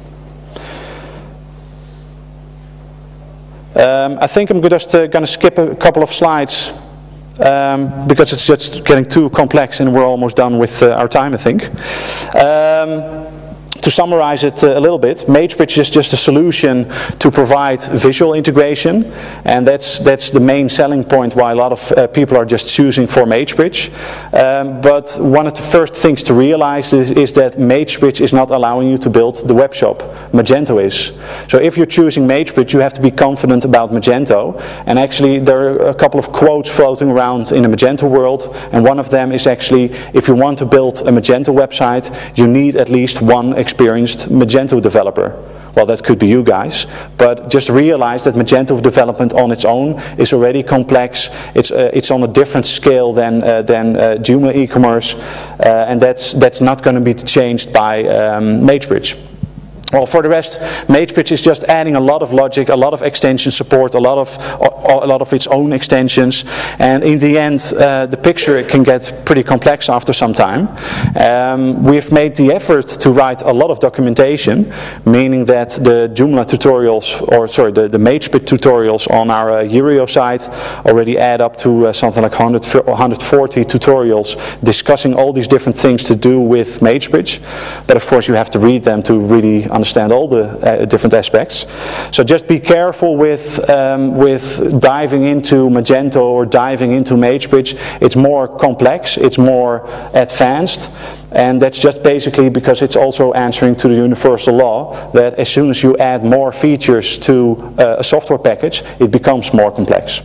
I think I'm just going to skip a couple of slides because it's just getting too complex and we're almost done with our time, I think. to summarize it a little bit, MageBridge is just a solution to provide visual integration, and that's the main selling point why a lot of people are just choosing for MageBridge. But one of the first things to realize is that MageBridge is not allowing you to build the web shop. Magento is. So if you're choosing MageBridge, you have to be confident about Magento, and actually there are a couple of quotes floating around in the Magento world, and one of them is actually, if you want to build a Magento website, you need at least one experienced Magento developer. Well, that could be you guys, but just realize that Magento development on its own is already complex. It's on a different scale than Joomla e-commerce, and that's not going to be changed by MageBridge. Well, for the rest, MageBridge is just adding a lot of logic, a lot of extension support, a lot of its own extensions, and in the end, the picture can get pretty complex after some time. We've made the effort to write a lot of documentation, meaning that the Joomla tutorials, or sorry, the MageBridge tutorials on our Urio site already add up to something like 140 tutorials discussing all these different things to do with MageBridge. But of course, you have to read them to really understand all the different aspects. So just be careful with diving into Magento or diving into MageBridge. It's more complex, it's more advanced, and that's just basically because it's also answering to the universal law that as soon as you add more features to a software package, it becomes more complex.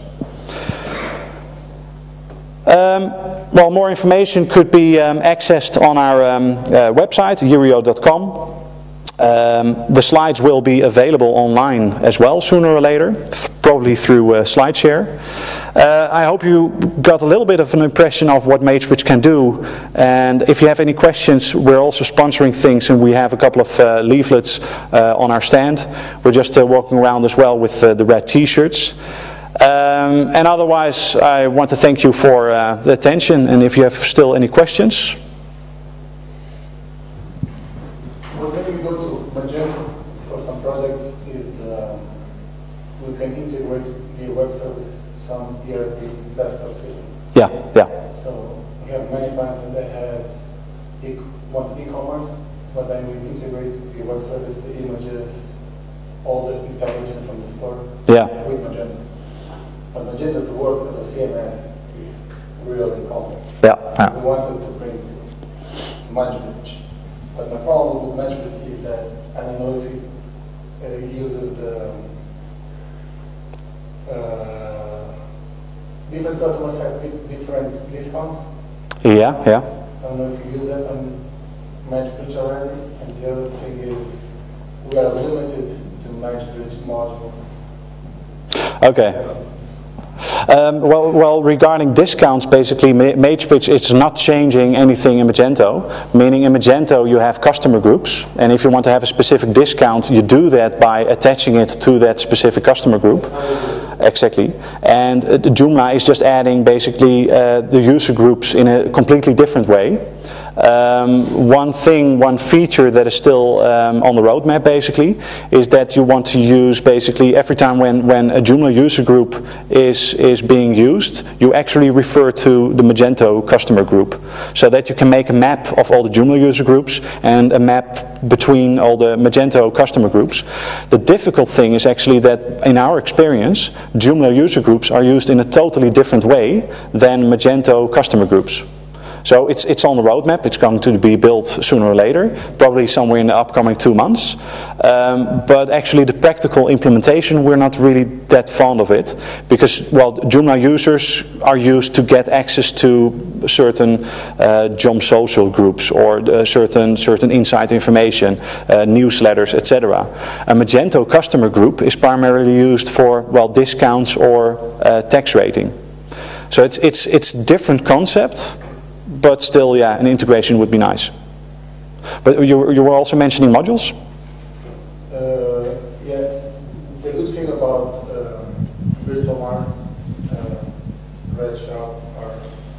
Well, more information could be accessed on our website, urio.com. The slides will be available online as well sooner or later, probably through SlideShare. I hope you got a little bit of an impression of what MageBridge can do, and if you have any questions, we're also sponsoring things, and we have a couple of leaflets on our stand. We're just walking around as well with the red t-shirts. And otherwise, I want to thank you for the attention, and if you have still any questions. What made me go to Magento for some projects is we can integrate the web service, some ERP desktop system. Yeah. So we have many clients that has want e-commerce, but then we integrate the web service, the images, all the intelligence from the store with Magento. But Magento to work as a CMS is really complex. Yeah. We wanted to bring to MageBridge. But my problem with MageBridge is that I don't know if it uses the different customers have different discounts. Yeah. I don't know if you use that on MageBridge already. And the other thing is we are limited to MageBridge modules. Okay. Well, regarding discounts, basically MageBridge is not changing anything in Magento, meaning in Magento you have customer groups, and if you want to have a specific discount, you do that by attaching it to that specific customer group. Exactly. And Joomla is just adding basically the user groups in a completely different way. One feature that is still on the roadmap basically is that you want to use basically every time when a Joomla user group is being used, you actually refer to the Magento customer group, so that you can make a map of all the Joomla user groups and a map between all the Magento customer groups. The difficult thing is actually that in our experience, Joomla user groups are used in a totally different way than Magento customer groups. So it's on the roadmap, it's going to be built sooner or later, probably somewhere in the upcoming 2 months. But actually the practical implementation, we're not really that fond of it, because, well, Joomla users are used to get access to certain Jom social groups or certain inside information, newsletters, etc. A Magento customer group is primarily used for, well, discounts or tax rating. So it's a different concept. But still, yeah, an integration would be nice. But you were also mentioning modules? Yeah, the good thing about VirtualMart, RedShop, or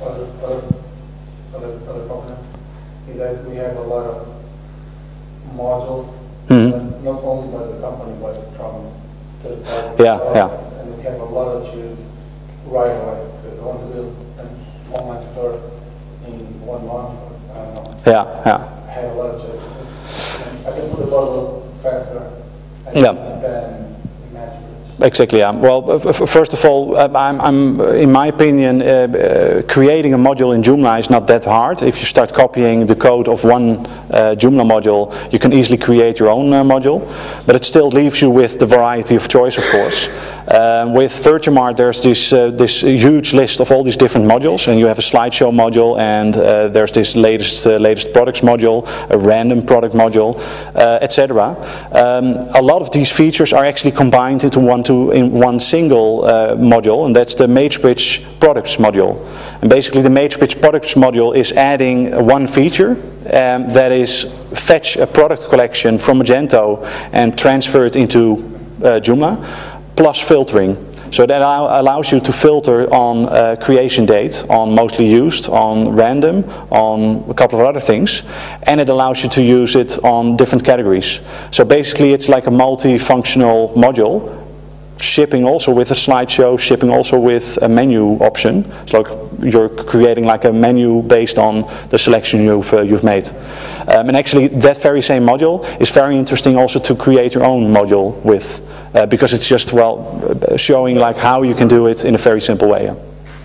other companies is that we have a lot of modules, not only by the company, but from third parties. Yeah. And we have a lot to choose right away. So if you want to build an online store in 1 month, I don't know. Yeah. I have a lot of choices. I I can put the bottle faster Yeah. than MagiBridge. Exactly. Yeah. Well, first of all, I'm in my opinion, creating a module in Joomla is not that hard. If you start copying the code of one Joomla module, you can easily create your own module. But it still leaves you with the variety of choice, of course. With Virtumart, there's this huge list of all these different modules, and you have a slideshow module, and there's this latest products module, a random product module, etc. A lot of these features are actually combined into one single module, and that's the MageBridge products module. And basically the MageBridge products module is adding one feature that is fetch a product collection from Magento and transfer it into Joomla, plus filtering. So that allows you to filter on creation date, on mostly used, on random, on a couple of other things, and it allows you to use it on different categories. So basically it's like a multi-functional module, shipping also with a slideshow, shipping also with a menu option. It's like you're creating like a menu based on the selection you've made. And actually that very same module is very interesting also to create your own module with, because it's just, well, showing like how you can do it in a very simple way. Yeah.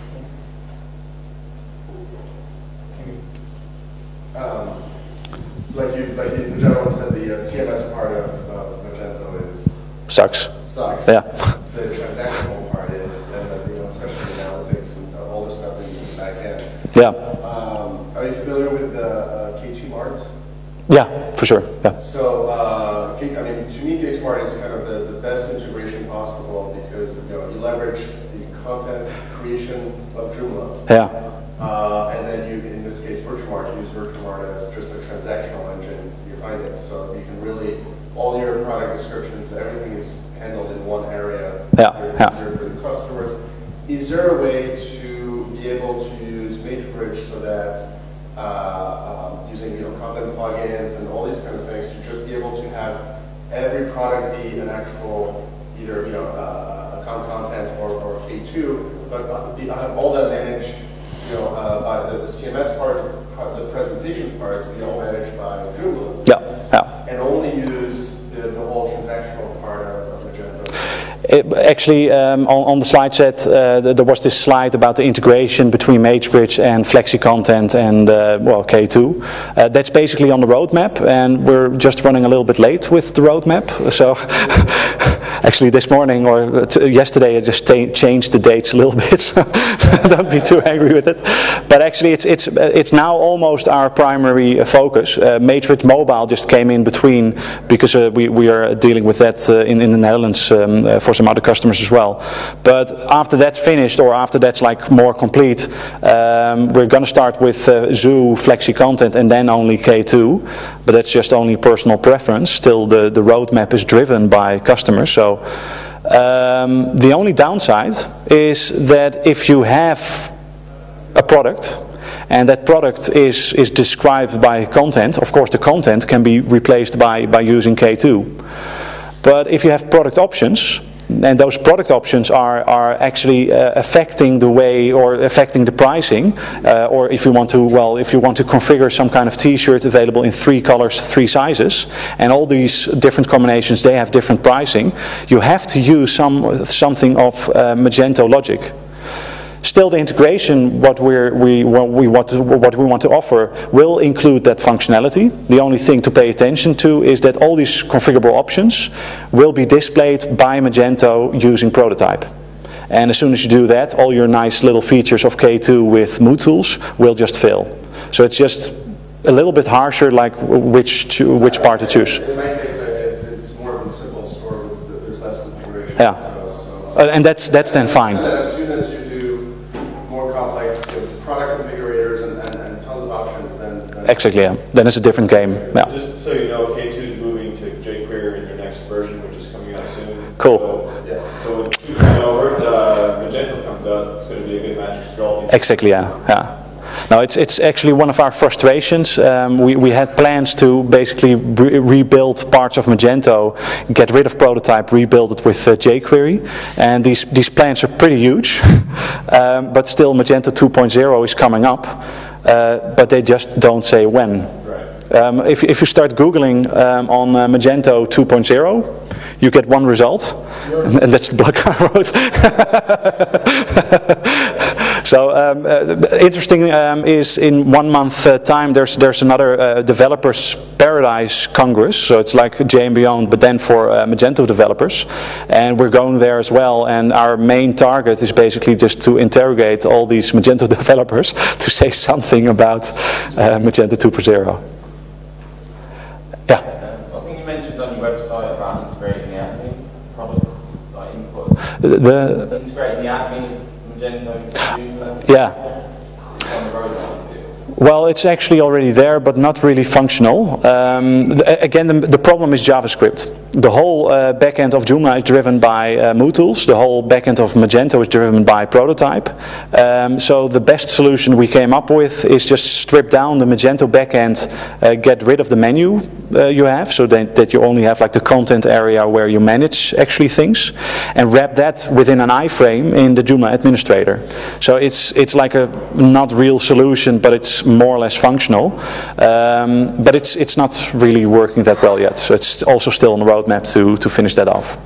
Like the gentleman said, the CMS part of Magento is sucks. Yeah. The transactional part is, and especially the analytics and all the stuff that you do back end. Yeah. Are you familiar with the K2 Mart? Yeah, for sure. Yeah. So, I mean, to me, K2 Mart is kind of the best integration possible because you leverage the content creation of Joomla. Yeah. And then you, in this case, Virtumart, use Virtumart as just a transactional engine behind it. So you can really, all your product descriptions, everything is handled in one area. Yeah. For the customers. Is there a way to be able to use MageBridge so that using content plugins and all these kind of things to just be able to have every product be an actual either account content or K2, but have all that managed by the CMS part, the presentation part to be all managed by Joomla. Yeah. And only use the whole transactional part of Magento. Actually, on the slide set, there was this slide about the integration between MageBridge and FlexiContent and K2. That's basically on the roadmap, and we're just running a little bit late with the roadmap. So, actually, this morning or yesterday, I just changed the dates a little bit. So don't be too angry with it. But actually, it's now almost our primary focus. MageBridge Mobile just came in between because we are dealing with that in the Netherlands for some other customers as well. But after that's finished, or after that's like more complete, we're going to start with Zoo, FlexiContent, and then only K2. But that's just only personal preference. Still, the roadmap is driven by customers. So the only downside is that if you have a product and that product is described by content, of course the content can be replaced by using K2. But if you have product options, and those product options are actually affecting the way or affecting the pricing, or if you want to configure some kind of t-shirt available in 3 colors, 3 sizes, and all these different combinations, they have different pricing, you have to use something of Magento logic. Still, the integration, what we want to offer, will include that functionality. The only thing to pay attention to is that all these configurable options will be displayed by Magento using Prototype. And as soon as you do that, all your nice little features of K2 with Mood Tools will just fail. So it's just a little bit harsher, like which part to choose. In my case, it's more of a simple store. There's less configuration. Yeah. And that's then fine. And then as soon as you do more complex product configurators and tons of options, then exactly, yeah. Then it's a different game. Yeah. Just so you know, K2 is moving to jQuery in their next version, which is coming out soon. Cool. So when 2.0 Magento comes out, it's going to be a good match for all these. Exactly, yeah. Now it's actually one of our frustrations. We had plans to basically rebuild parts of Magento, get rid of Prototype, rebuild it with jQuery, and these plans are pretty huge. But still, Magento 2.0 is coming up, but they just don't say when. Right. If you start Googling on Magento 2.0, you get one result, and that's the blog I wrote. So interesting is in 1 month time there's another Developers Paradise Congress, so it's like J and Beyond but then for Magento developers, and we're going there as well, and our main target is basically just to interrogate all these Magento developers to say something about Magento 2.0. Yeah. I think you mentioned on your website about integrating the admin products, like input. Integrating the admin Magento into Joomla. Yeah. On the roadmap, is it? Well, it's actually already there, but not really functional. Again, the problem is JavaScript. The whole backend of Joomla is driven by MooTools. The whole backend of Magento is driven by Prototype. So the best solution we came up with is just strip down the Magento backend, get rid of the menu you have, so that you only have like the content area where you manage actually things, and wrap that within an iframe in the Joomla administrator. So it's like a not real solution, but it's more or less functional. But it's not really working that well yet. So it's also still on the roadmap to finish that off.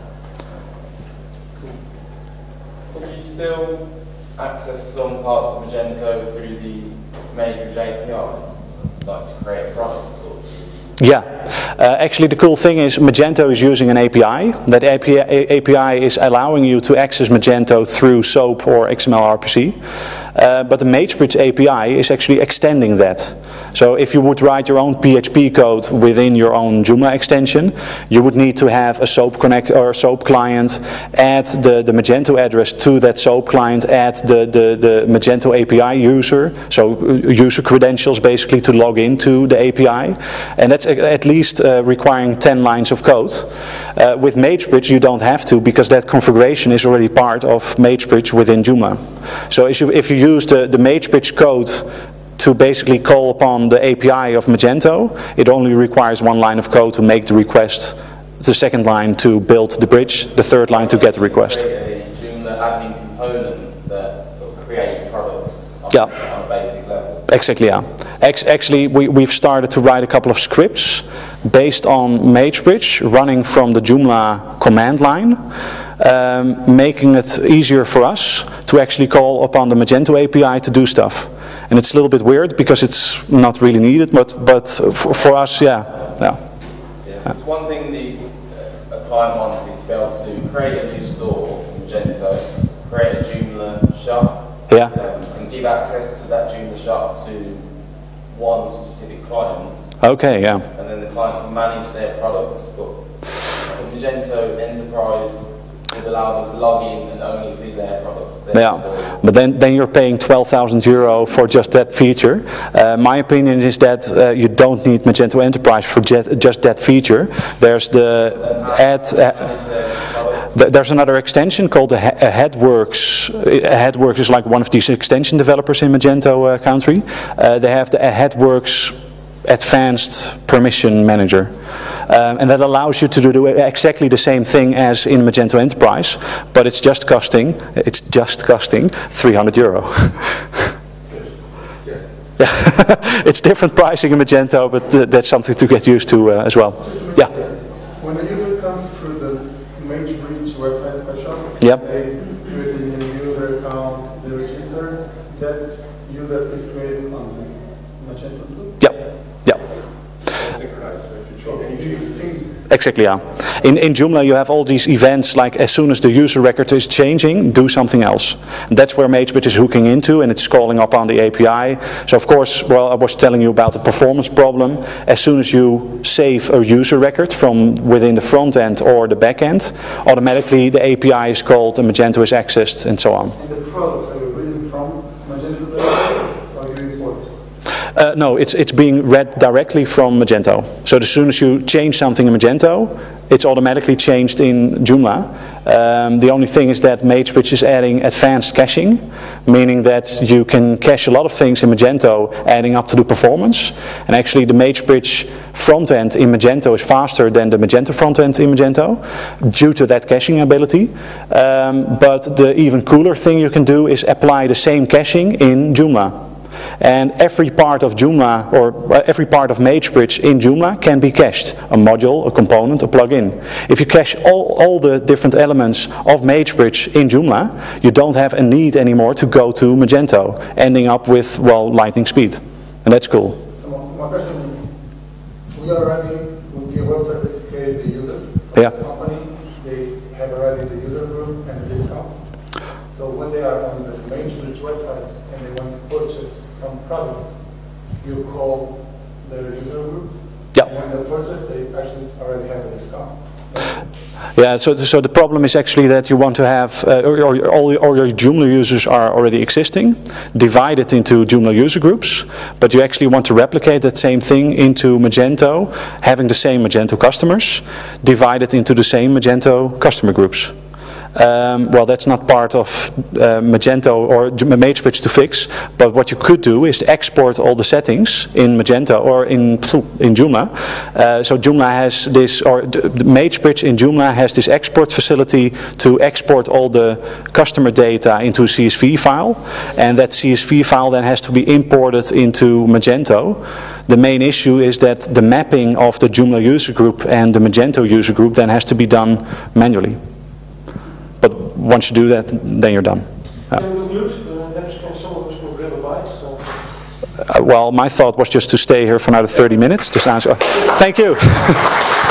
Could you still access some parts of Magento through the Magebridge API, like to create a product or to... Yeah, actually the cool thing is Magento is using an API. That API is allowing you to access Magento through SOAP or XML RPC. But the Magebridge API is actually extending that. So if you would write your own PHP code within your own Joomla extension, you would need to have a SOAP connect or SOAP client, add the Magento address to that SOAP client, add the Magento API user, so user credentials basically to log into the API, and that's at least requiring 10 lines of code. With Magebridge you don't have to, because that configuration is already part of Magebridge within Joomla. So if you use the Magebridge code to basically call upon the API of Magento, it only requires 1 line of code to make the request, the 2nd line to build the bridge, the 3rd line to get the request. A Joomla admin component that sort of creates products on a basic level. Exactly, yeah. Actually, we've started to write a couple of scripts based on Magebridge, running from the Joomla command line, making it easier for us to actually call upon the Magento API to do stuff. And it's a little bit weird because it's not really needed, but for us, yeah. One thing a client wants is to be able to create a new store in Magento, create a Joomla shop, and give access to that Joomla shop to one specific client. Okay, yeah. And then the client can manage their products, but the Magento Enterprise would allow them to log in and only see their products. But then you're paying €12,000 for just that feature. My opinion is that you don't need Magento Enterprise for just that feature. There's there's another extension called HeadWorks. HeadWorks is like one of these extension developers in Magento country. They have the HeadWorks Advanced Permission Manager. And that allows you to do exactly the same thing as in Magento Enterprise, but it's just costing €300. It's different pricing in Magento, but that's something to get used to as well. Yeah. When a user comes through the Magebridge website shop, yep. They create a new user account, they register. That user is created on the Magento too? Yep. Yep. Exactly, yeah. In Joomla you have all these events, like as soon as the user record is changing, do something else. And that's where Magebridge is hooking into, and it's calling upon the API. So of course, well, I was telling you about the performance problem. As soon as you save a user record from within the front end or the back end, automatically the API is called and Magento is accessed and so on. And the products, are you reading from Magento or you import? No, it's being read directly from Magento. So as soon as you change something in Magento, it's automatically changed in Joomla. The only thing is that Magebridge is adding advanced caching, meaning that you can cache a lot of things in Magento, adding up to the performance. And actually the Magebridge front end in Magento is faster than the Magento front end in Magento, due to that caching ability. But the even cooler thing you can do is apply the same caching in Joomla. And every part of Joomla, or every part of MageBridge in Joomla can be cached. A module, a component, a plugin. If you cache all the different elements of MageBridge in Joomla, you don't have a need anymore to go to Magento, ending up with, well, lightning speed. And that's cool. So my question is, we already, with the web service, create the users. Yeah. The company, they have already the user group and the discount. So when they are on the MageBridge website and they want to purchase some product, you call the user group. Yeah. And when they purchase, they actually already have a discount. Yeah, so the problem is actually that you want to have, all your Joomla users are already existing, divided into Joomla user groups, but you actually want to replicate that same thing into Magento, having the same Magento customers, divided into the same Magento customer groups. Well, that's not part of Magento or MageBridge to fix, but what you could do is to export all the settings in Magento or in Joomla. So Joomla has this, or MageBridge in Joomla has this export facility to export all the customer data into a CSV file, and that CSV file then has to be imported into Magento. The main issue is that the mapping of the Joomla user group and the Magento user group then has to be done manually. But once you do that, then you're done. Well, my thought was just to stay here for another 30 minutes. Just answer. Thank you.